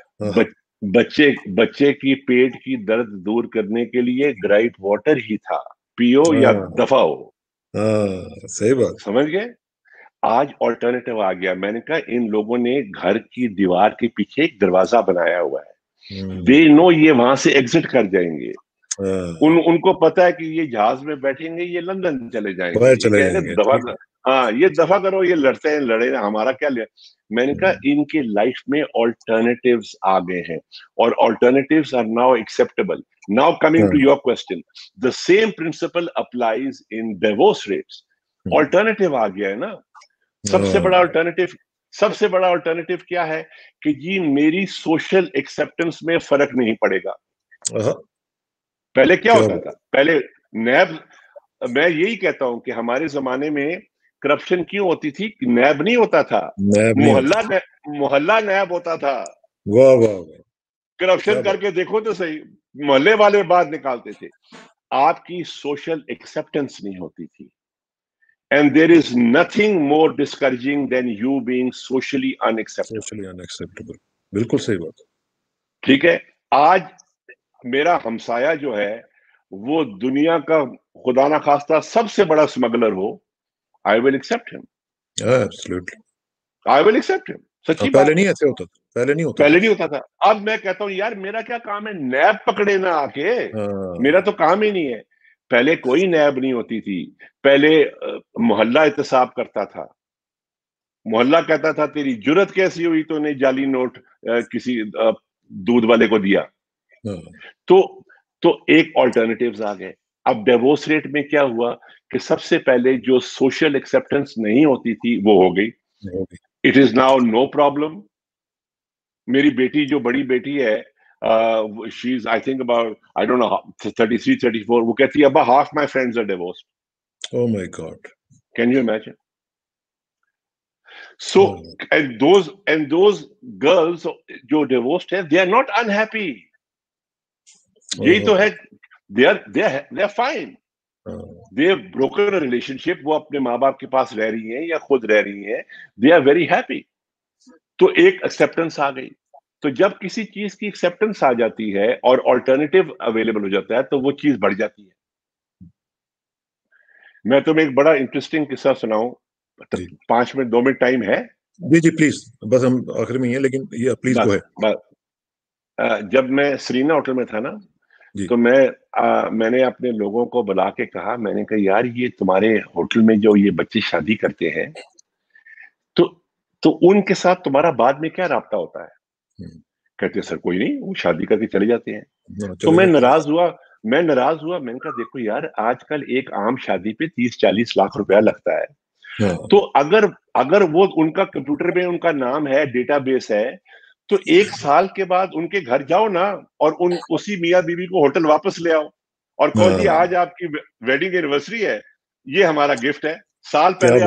بچے کی پیٹ کی درد دور کرنے کے لیے گرائٹ واٹر ہی تھا, پیو یا دفع ہو. صحیح بات. سمجھ گئے؟ آج آلٹرنیٹیو آ گیا. میں نے کہا ان لوگوں نے گھر کی دیوار کے پیچھے ایک دروازہ بنایا ہوا ہے. دے نو یہ وہاں سے ایگزٹ کر جائیں گے. ان کو پتا ہے کہ یہ جہاز میں بیٹھیں گے, یہ لندن چلے جائیں گے. یہ کہیں گے دفع, ہاں یہ دفع کرو, یہ لڑتے ہیں لڑے, ہمارا کیا لیا. میں نے کہا ان کے لائف میں آلٹرنیٹیوز آ گئے ہیں, اور alternatives are now acceptable. Now coming to your question, the same principle applies in divorce rates. Alternative آ گیا ہے نا. سب سے بڑا آلٹرنیٹیو کیا ہے کہ جی میری سوشل ایکسپٹنس میں فرق نہیں پڑے گا. پہلے کیا ہوتا تھا؟ پہلے نیب, میں یہی کہتا ہوں کہ ہمارے زمانے میں کرپشن کیوں ہوتی تھی؟ نیب نہیں ہوتا تھا, محلہ نیب ہوتا تھا. کرپشن کر کے دیکھو تو صحیح, محلے والے بعد نکالتے تھے. آپ کی سوشل ایکسپٹنس نہیں ہوتی تھی. And there is nothing more discouraging than you being socially unacceptable. بالکل صحیح بات. ٹھیک ہے, آج میرا ہمسایہ جو ہے وہ دنیا کا خدا نہ خواستہ سب سے بڑا اسمگلر ہو, I will accept him. Absolutely. I will accept him. سچی بات. پہلے نہیں ایسے ہوتا تھا, پہلے نہیں ہوتا تھا. اب میں کہتا ہوں یار میرا کیا کام ہے نیب پکڑے نہ آ کے, میرا تو کام ہی نہیں ہے. پہلے کوئی نیب نہیں ہوتی تھی. پہلے محلہ احتساب کرتا تھا. محلہ کہتا تھا تیری جرت کیسی ہوئی تو نے جعلی نوٹ کسی دودھ والے کو دیا. تو ایک آلٹرنیٹیوز آ گئے. اب ڈیوورس ریٹ میں کیا ہوا کہ سب سے پہلے جو سوشل ایکسپٹنس نہیں ہوتی تھی وہ ہو گئی. It is now no problem. میری بیٹی جو بڑی بیٹی ہے, she is I think about I don't know 33 34, وہ کہتی ہے ابا half my friends are divorced. Oh my God. Can you imagine? So and those girls جو divorced ہیں they are not unhappy. یہی تو ہے, they are fine. They have broken a relationship. وہ اپنے ماں باپ کے پاس رہ رہی ہیں یا خود رہ رہی ہیں. They are very happy. تو ایک ایکسپٹنس آ گئی. تو جب کسی چیز کی ایکسپٹنس آ جاتی ہے اور آلٹرنیٹیو اویلیبل ہو جاتا ہے تو وہ چیز بڑھ جاتی ہے. میں تمہیں ایک بڑا انٹرسٹنگ قصہ سناؤں. 5 منٹ 2 منٹ ٹائم ہے؟ جی پلیز, بس ہم آخر میں ہی ہیں لیکن یہ پلیز گو ہے. جب میں سرینا ہوٹل میں تھا نا, تو میں نے اپنے لوگوں کو بلا کے کہا, میں نے کہا یار یہ تمہارے ہوٹل میں جو یہ بچے شادی کرتے ہیں تو ان کے ساتھ تمہارا بعد میں کیا رابطہ ہوتا ہے؟ کہتے سر کوئی نہیں, وہ شادی کر کے چلے جاتے ہیں. تو میں ناراض ہوا. میں نے کہا دیکھو یار آج کل ایک عام شادی پہ 30-40 لاکھ روپیہ لگتا ہے. تو اگر وہ ان کا کمپیوٹر میں ان کا نام ہے, ڈیٹا بیس ہے, تو 1 سال کے بعد ان کے گھر جاؤ نا اور اسی میاں بیوی کو ہوٹل واپس لے آؤ اور کہو جی آج آپ کی ویڈنگ اینیورسری ہے, یہ ہمارا گفٹ ہے. سال پہلے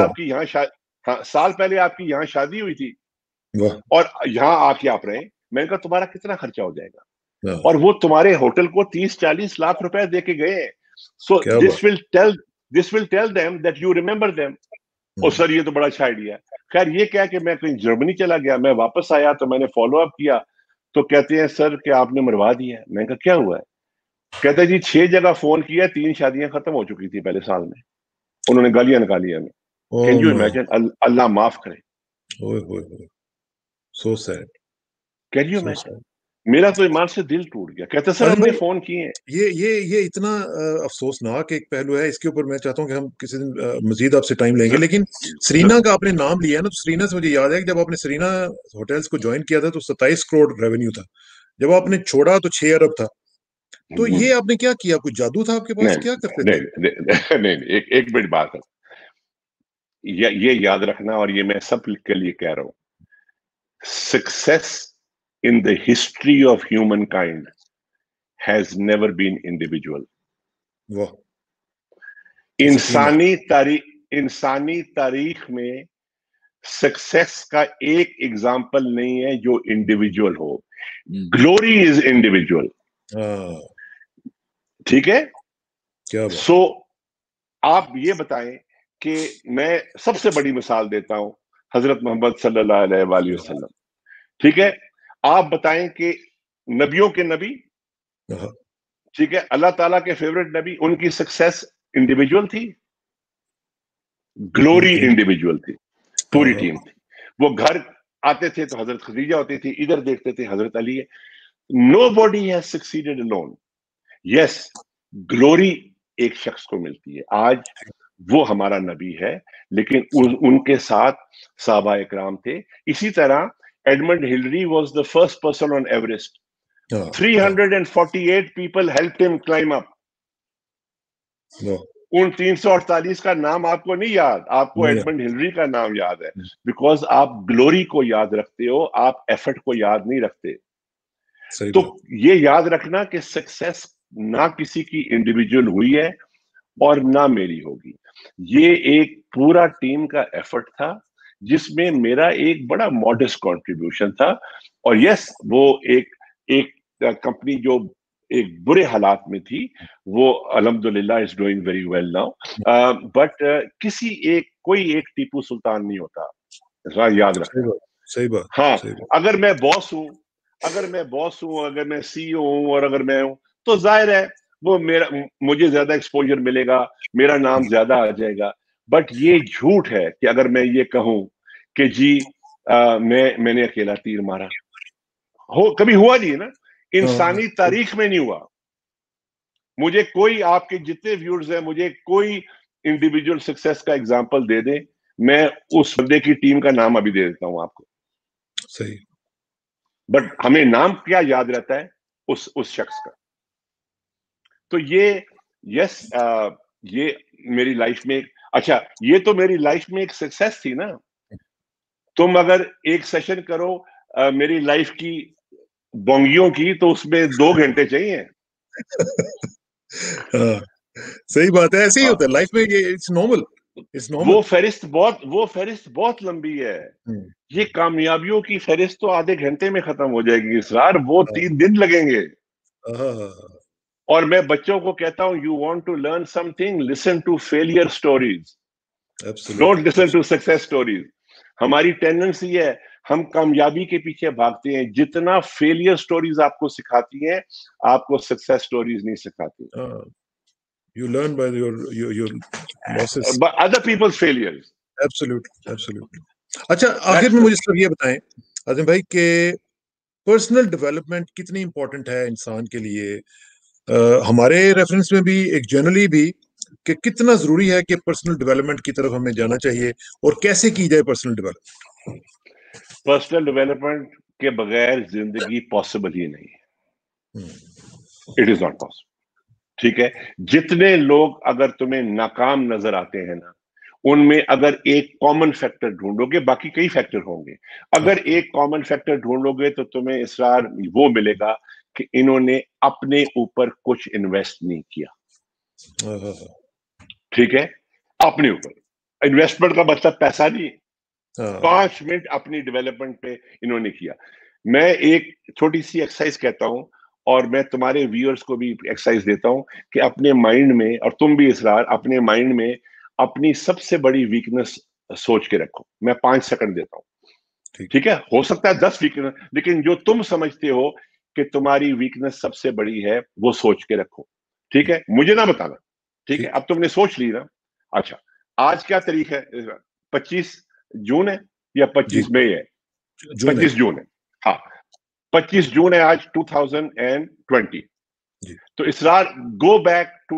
آپ کی یہاں شادی ہوئی تھی اور یہاں آ کے آپ رہے. میں نے کہا تمہارا کتنا خرچہ ہو جائے گا, اور وہ تمہارے ہوٹل کو 30-40 لاکھ روپے دے کے گئے. So this will tell them that you remember them. اور سر یہ تو بڑا اچھا آئیڈیا ہے. خیر یہ کیا کہ میں کہیں جرمنی چلا گیا, میں واپس آیا تو میں نے فالو اپ کیا تو کہتے ہیں سر کہ آپ نے مروا دیا. میں نے کہا کیا ہوا ہے؟ کہتے ہیں جی 6 جگہ فون کیا, 3 شادیاں ختم ہو چکی تھی پہلے سال میں. انہوں نے گالیاں نکالی ہمیں. Can you imagine? اللہ معاف کرے. So sad. Can you imagine? میرا تو ایمان سے دل ٹوٹ گیا. کہتے سر ہم نے فون کیے. یہ اتنا افسوسناک ایک پہلو ہے, اس کے اوپر میں چاہتا ہوں کہ ہم کسی دن مزید آپ سے ٹائم لیں گے. لیکن سرینا کا آپ نے نام لیا ہے نا, تو سرینا سے مجھے یاد ہے کہ جب آپ نے سرینا ہوٹلز کو جوائن کیا تھا تو 27 کروڑ ریونیو تھا. جب آپ نے چھوڑا تو 6 ارب تھا. تو یہ آپ نے کیا کیا؟ کچھ جادو تھا آپ کے پاس, کیا کرتے تھے؟ نہیں, ایک بڑی بات ہے, یہ یاد رکھنا, اور یہ میں سب کے لیے کہہ رہا ہوں. success in the history of humankind has never been individual. वाह, discipline. इंसानी तारीख में सक्सेस का एक एग्जाम्पल नहीं है जो इंडिविजुअल हो. Glory is individual. ठीक है. क्या बात. सो आप ये बताएं कि मैं सबसे बड़ी मिसाल देता हूं, हजरत मोहम्मद सल्लल्लाहु अलैहि वसल्लम. ठीक है. आप बताएं कि नबियों के नबी, ठीक है, अल्लाह ताला के फेवरेट नबी, उनकी सक्सेस इंडिविजुअल थी, ग्लोरी इंडिविजुअल थी, पूरी टीम थी. वो घर आते थे तो हजरत खदीजा होती थी, इधर देखते थे हजरत अली है. Nobody has succeeded alone. Yes, glory एक शख्स को मिलती है. आज वो हमारा नबी है, लेकिन उनके साथ साहबा इकराम थे. इसी तरह Edmund Hillary was the first person on Everest. 348 people helped him climb up. उन 348 का नाम आपको नहीं याद, आपको एडमंड हिलरी का नाम याद है, बिकॉज आप ग्लोरी को याद रखते हो, आप एफर्ट को याद नहीं रखते. तो ये याद रखना कि सक्सेस ना किसी की इंडिविजुअल हुई है और ना मेरी होगी. ये एक पूरा टीम का एफर्ट था, जिसमें मेरा एक बड़ा मॉडेस्ट कंट्रीब्यूशन था. और यस, वो एक कंपनी जो एक बुरे हालात में थी, वो अल्हम्दुलिल्लाह is doing very well now. But कोई एक टीपू सुल्तान नहीं होता, याद रखना. सही बात. हाँ, अगर मैं बॉस हूं, अगर मैं सीईओ हूं, और अगर मैं हूं, तो जाहिर है वो मुझे ज्यादा एक्सपोजर मिलेगा, मेरा नाम ज्यादा आ जाएगा. बट ये झूठ है कि अगर मैं ये कहूं कि जी मैंने अकेला तीर मारा, कभी हुआ नहीं है ना. इंसानी तारीख में नहीं हुआ. मुझे कोई, आपके जितने व्यूअर्स हैं, मुझे कोई इंडिविजुअल सक्सेस का एग्जांपल दे दे, मैं उस बंदे की टीम का नाम अभी दे देता हूं आपको. सही. बट हमें नाम क्या याद रहता है? उस शख्स का. तो ये मेरी लाइफ में अच्छा, ये तो मेरी लाइफ में एक सक्सेस थी ना. तुम अगर एक सेशन करो मेरी लाइफ की बोंगियों की, तो उसमें 2 घंटे चाहिए. सही बात है. ऐसे ही होता है लाइफ में. ये इट्स नॉर्मल. वो फहरिस्त बहुत लंबी है. ये कामयाबियों की फहरिस्त तो आधे घंटे में खत्म हो जाएगी इसरार, वो 3 दिन लगेंगे. और मैं बच्चों को कहता हूं, you want to learn something, listen to failure stories, don't listen to success stories. हमारी टेंडेंसी है, हम कामयाबी के पीछे भागते हैं. जितना फेलियर स्टोरीज आपको सिखाती हैं, आपको सक्सेस स्टोरीज नहीं सिखाती. You learn by your losses, but other people's failures. Absolutely. अच्छा, आखिर में मुझे सिर्फ ये बताएं आज़म भाई कि पर्सनल डेवलपमेंट कितनी इंपॉर्टेंट है इंसान के लिए. हमारे रेफरेंस में भी, एक जनरली भी, कि कितना जरूरी है कि पर्सनल डेवलपमेंट की तरफ हमें जाना चाहिए, और कैसे की जाए पर्सनल डेवलपमेंट. पर्सनल डेवलपमेंट के बगैर जिंदगी पॉसिबल ही नहीं है. It is not possible. ठीक है. जितने लोग अगर तुम्हें नाकाम नजर आते हैं ना, उनमें अगर एक कॉमन फैक्टर ढूंढोगे, बाकी कई फैक्टर होंगे, अगर एक कॉमन फैक्टर ढूंढोगे तो तुम्हें इसरार वो मिलेगा कि इन्होंने अपने ऊपर कुछ इन्वेस्ट नहीं किया. ठीक है. अपने ऊपर इन्वेस्टमेंट का मतलब पैसा नहीं, 5 मिनट अपनी डेवलपमेंट पे इन्होंने किया. मैं एक छोटी सी एक्सरसाइज कहता हूं, और मैं तुम्हारे व्यूअर्स को भी एक्सरसाइज देता हूं कि अपने माइंड में, और तुम भी इसरार अपने माइंड में अपनी सबसे बड़ी वीकनेस सोच के रखो. मैं 5 सेकंड देता हूं. ठीक है. हो सकता है 10 वीकनेस, लेकिन जो तुम समझते हो कि तुम्हारी वीकनेस सबसे बड़ी है, वो सोच के रखो. ठीक है. मुझे ना बताना. ठीक है. अब तुमने सोच ली ना. अच्छा, आज क्या तारीख है? 25 जून है या 25 मई है? 25 जून है. हाँ, 25 जून है आज 2020. तो Israr, go back to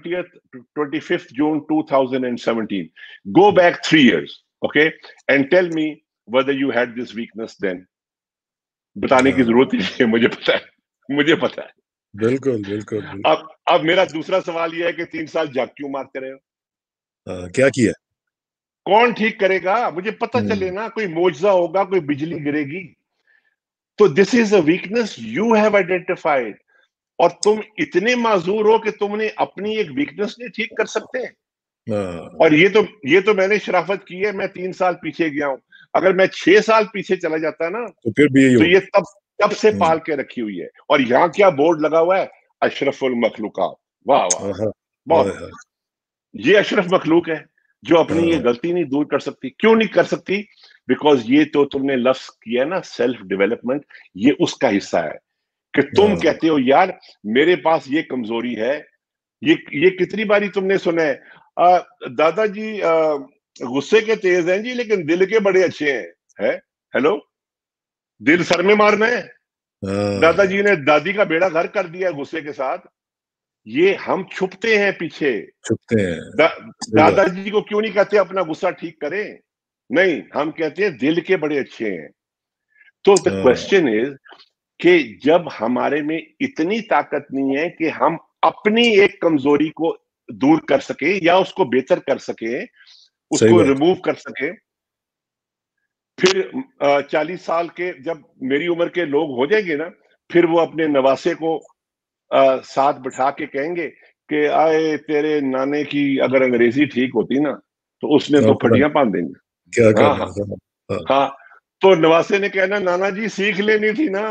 25th June 2017. Go back 3 years, okay, and tell me whether you had this weakness then. बताने की जरूरत नहीं है, मुझे पता है. बिल्कुल. अब मेरा दूसरा सवाल यह है कि 3 साल जाग क्यों मारते रहे हो? क्या किया? کون ٹھیک کرے گا؟ مجھے پتہ چلے نا، کوئی معجزہ ہوگا، کوئی بجلی گرے گی. تو this is a weakness you have identified, اور تم اتنے معذور ہو کہ تم نے اپنی ایک ویکنس نہیں ٹھیک کر سکتے. اور یہ تو میں نے شرافت کی ہے، میں 3 سال پیچھے گیا ہوں. اگر میں 6 سال پیچھے چلا جاتا نا تو پھر بھی تو یہی یہ تب سے پال کے رکھی ہوئی ہے. اور یہاں کیا بورڈ لگا ہوا ہے؟ اشرف المخلوقات. واہ واہ، بہت. یہ اشرف مخلوق ہے جو اپنی یہ غلطی نہیں دور کر سکتی. کیوں نہیں کر سکتی؟ بیکاز یہ تو تم نے لفظ کیا نا، سیلف ڈیولپمنٹ، یہ اس کا حصہ ہے کہ تم کہتے ہو یار میرے پاس یہ کمزوری ہے. یہ کتنی باری تم نے سنا ہے دادا جی غصے کے تیز ہیں جی لیکن دل کے بڑے اچھے ہیں. ہیلو، دل سر میں مارنا ہے. دادا جی نے دادی کا بیڑا گھر کر دیا غصے کے ساتھ. یہ ہم چھپتے ہیں پیچھے. چھپتے ہیں. دادا جی کو کیوں نہیں کہتے اپنا غصہ ٹھیک کریں؟ نہیں، ہم کہتے ہیں دل کے بڑے اچھے ہیں. تو the question is کہ جب ہمارے میں اتنی طاقت نہیں ہے کہ ہم اپنی ایک کمزوری کو دور کر سکیں یا اس کو بہتر کر سکیں، اس کو ریموو کر سکیں. پھر 40 سال کے جب میری عمر کے لوگ ہو جائیں گے نا، پھر وہ اپنے نواسے کو ساتھ بٹھا کے کہیں گے کہ آئے تیرے نانے کی اگر انگریزی ٹھیک ہوتی نا تو اس نے تو پھٹیاں باندھ دیں گے. ہاں، تو نواسے نے کہنا نانا جی سیکھ لینی تھی نا.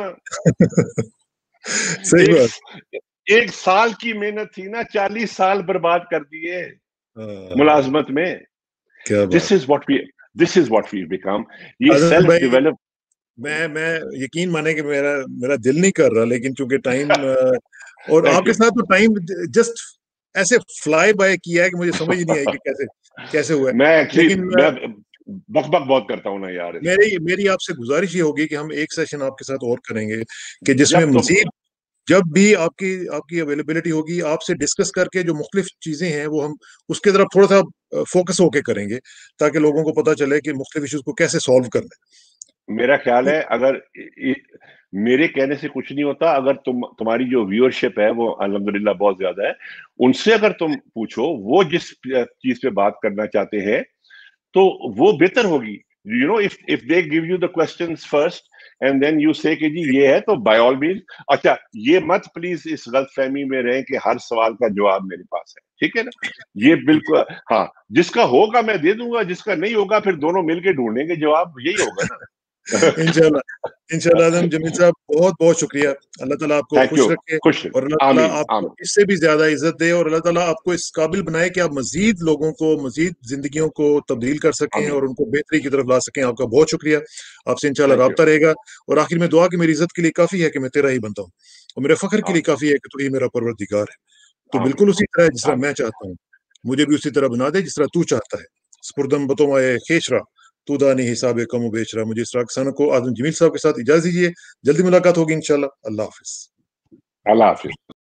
ایک سال کی محنت تھی نا، 40 سال برباد کر دیے ملازمت میں. This is what we become. یہ سیلف ڈیولپ. میں یقین مانے کہ میرا دل نہیں کر رہا، لیکن چونکہ ٹائم اور آپ کے ساتھ تو ٹائم جسٹ ایسے فلائی بائی کیا ہے کہ مجھے سمجھ نہیں آئی کہ کیسے ہوا ہے. لیکن بک بہت کرتا ہوں نا یار. میری آپ سے گزارش یہ ہوگی کہ ہم ایک سیشن آپ کے ساتھ اور کریں گے کہ جس میں مزید جب بھی آپ کی اویلیبلٹی ہوگی آپ سے ڈسکس کر کے جو مختلف چیزیں ہیں وہ ہم اس کے طرف تھوڑا سا فوکس ہو کے کریں گے تاکہ لوگوں کو پتا چلے کہ مختلف ایشوز کو کیسے سالو کرنا ہے. میرا خیال ہے اگر میرے کہنے سے کچھ نہیں ہوتا، اگر تمہاری جو ویورشپ ہے وہ الحمدللہ بہت زیادہ ہے، ان سے اگر تم پوچھو وہ جس چیز پہ بات کرنا چاہتے ہیں تو وہ بہتر ہوگی. You know, if they give you the questions first and then you say کہ جی یہ ہے تو by all means. اچھا یہ مت پلیز اس غلط فہمی میں رہیں کہ ہر سوال کا جواب میرے پاس ہے، ٹھیک ہے نا؟ یہ بالکل ہاں، جس کا ہوگا میں دے دوں گا، جس کا نہیں ہوگا پھر دونوں مل کے ڈھونڈیں گے جواب. یہی ہوگا نا. انشاءاللہ اعظم جمیل صاحب بہت بہت شکریہ. اللہ تعالیٰ آپ کو خوش رکھے اور اللہ تعالیٰ آپ کو اس سے بھی زیادہ عزت دے اور اللہ تعالیٰ آپ کو اس قابل بنائے کہ آپ مزید لوگوں کو مزید زندگیوں کو تبدیل کر سکیں اور ان کو بہتری کی طرف لا سکیں. آپ کا بہت شکریہ. آپ سے انشاءاللہ رابطہ رہے گا. اور آخر میں دعا کہ میری عزت کے لیے کافی ہے کہ میں تیرا ہی بنتا ہوں اور میرے فخر کے لیے کافی ہے کہ تو ہی میرا پروردگار ہے. تو بالکل اسی طرح جس طرح میں چاہتا ہوں مجھے بھی اسی طرح بنا دے جس طرح تو چاہتا ہے. سپردم بتوائے خیشرا تو دانی حساب کم و بیچرا. مجھے اس رقصانہ کو آدم جمیل صاحب کے ساتھ اجازت دیجیے. جلدی ملاقات ہوگی انشاءاللہ. اللہ حافظ. اللہ حافظ.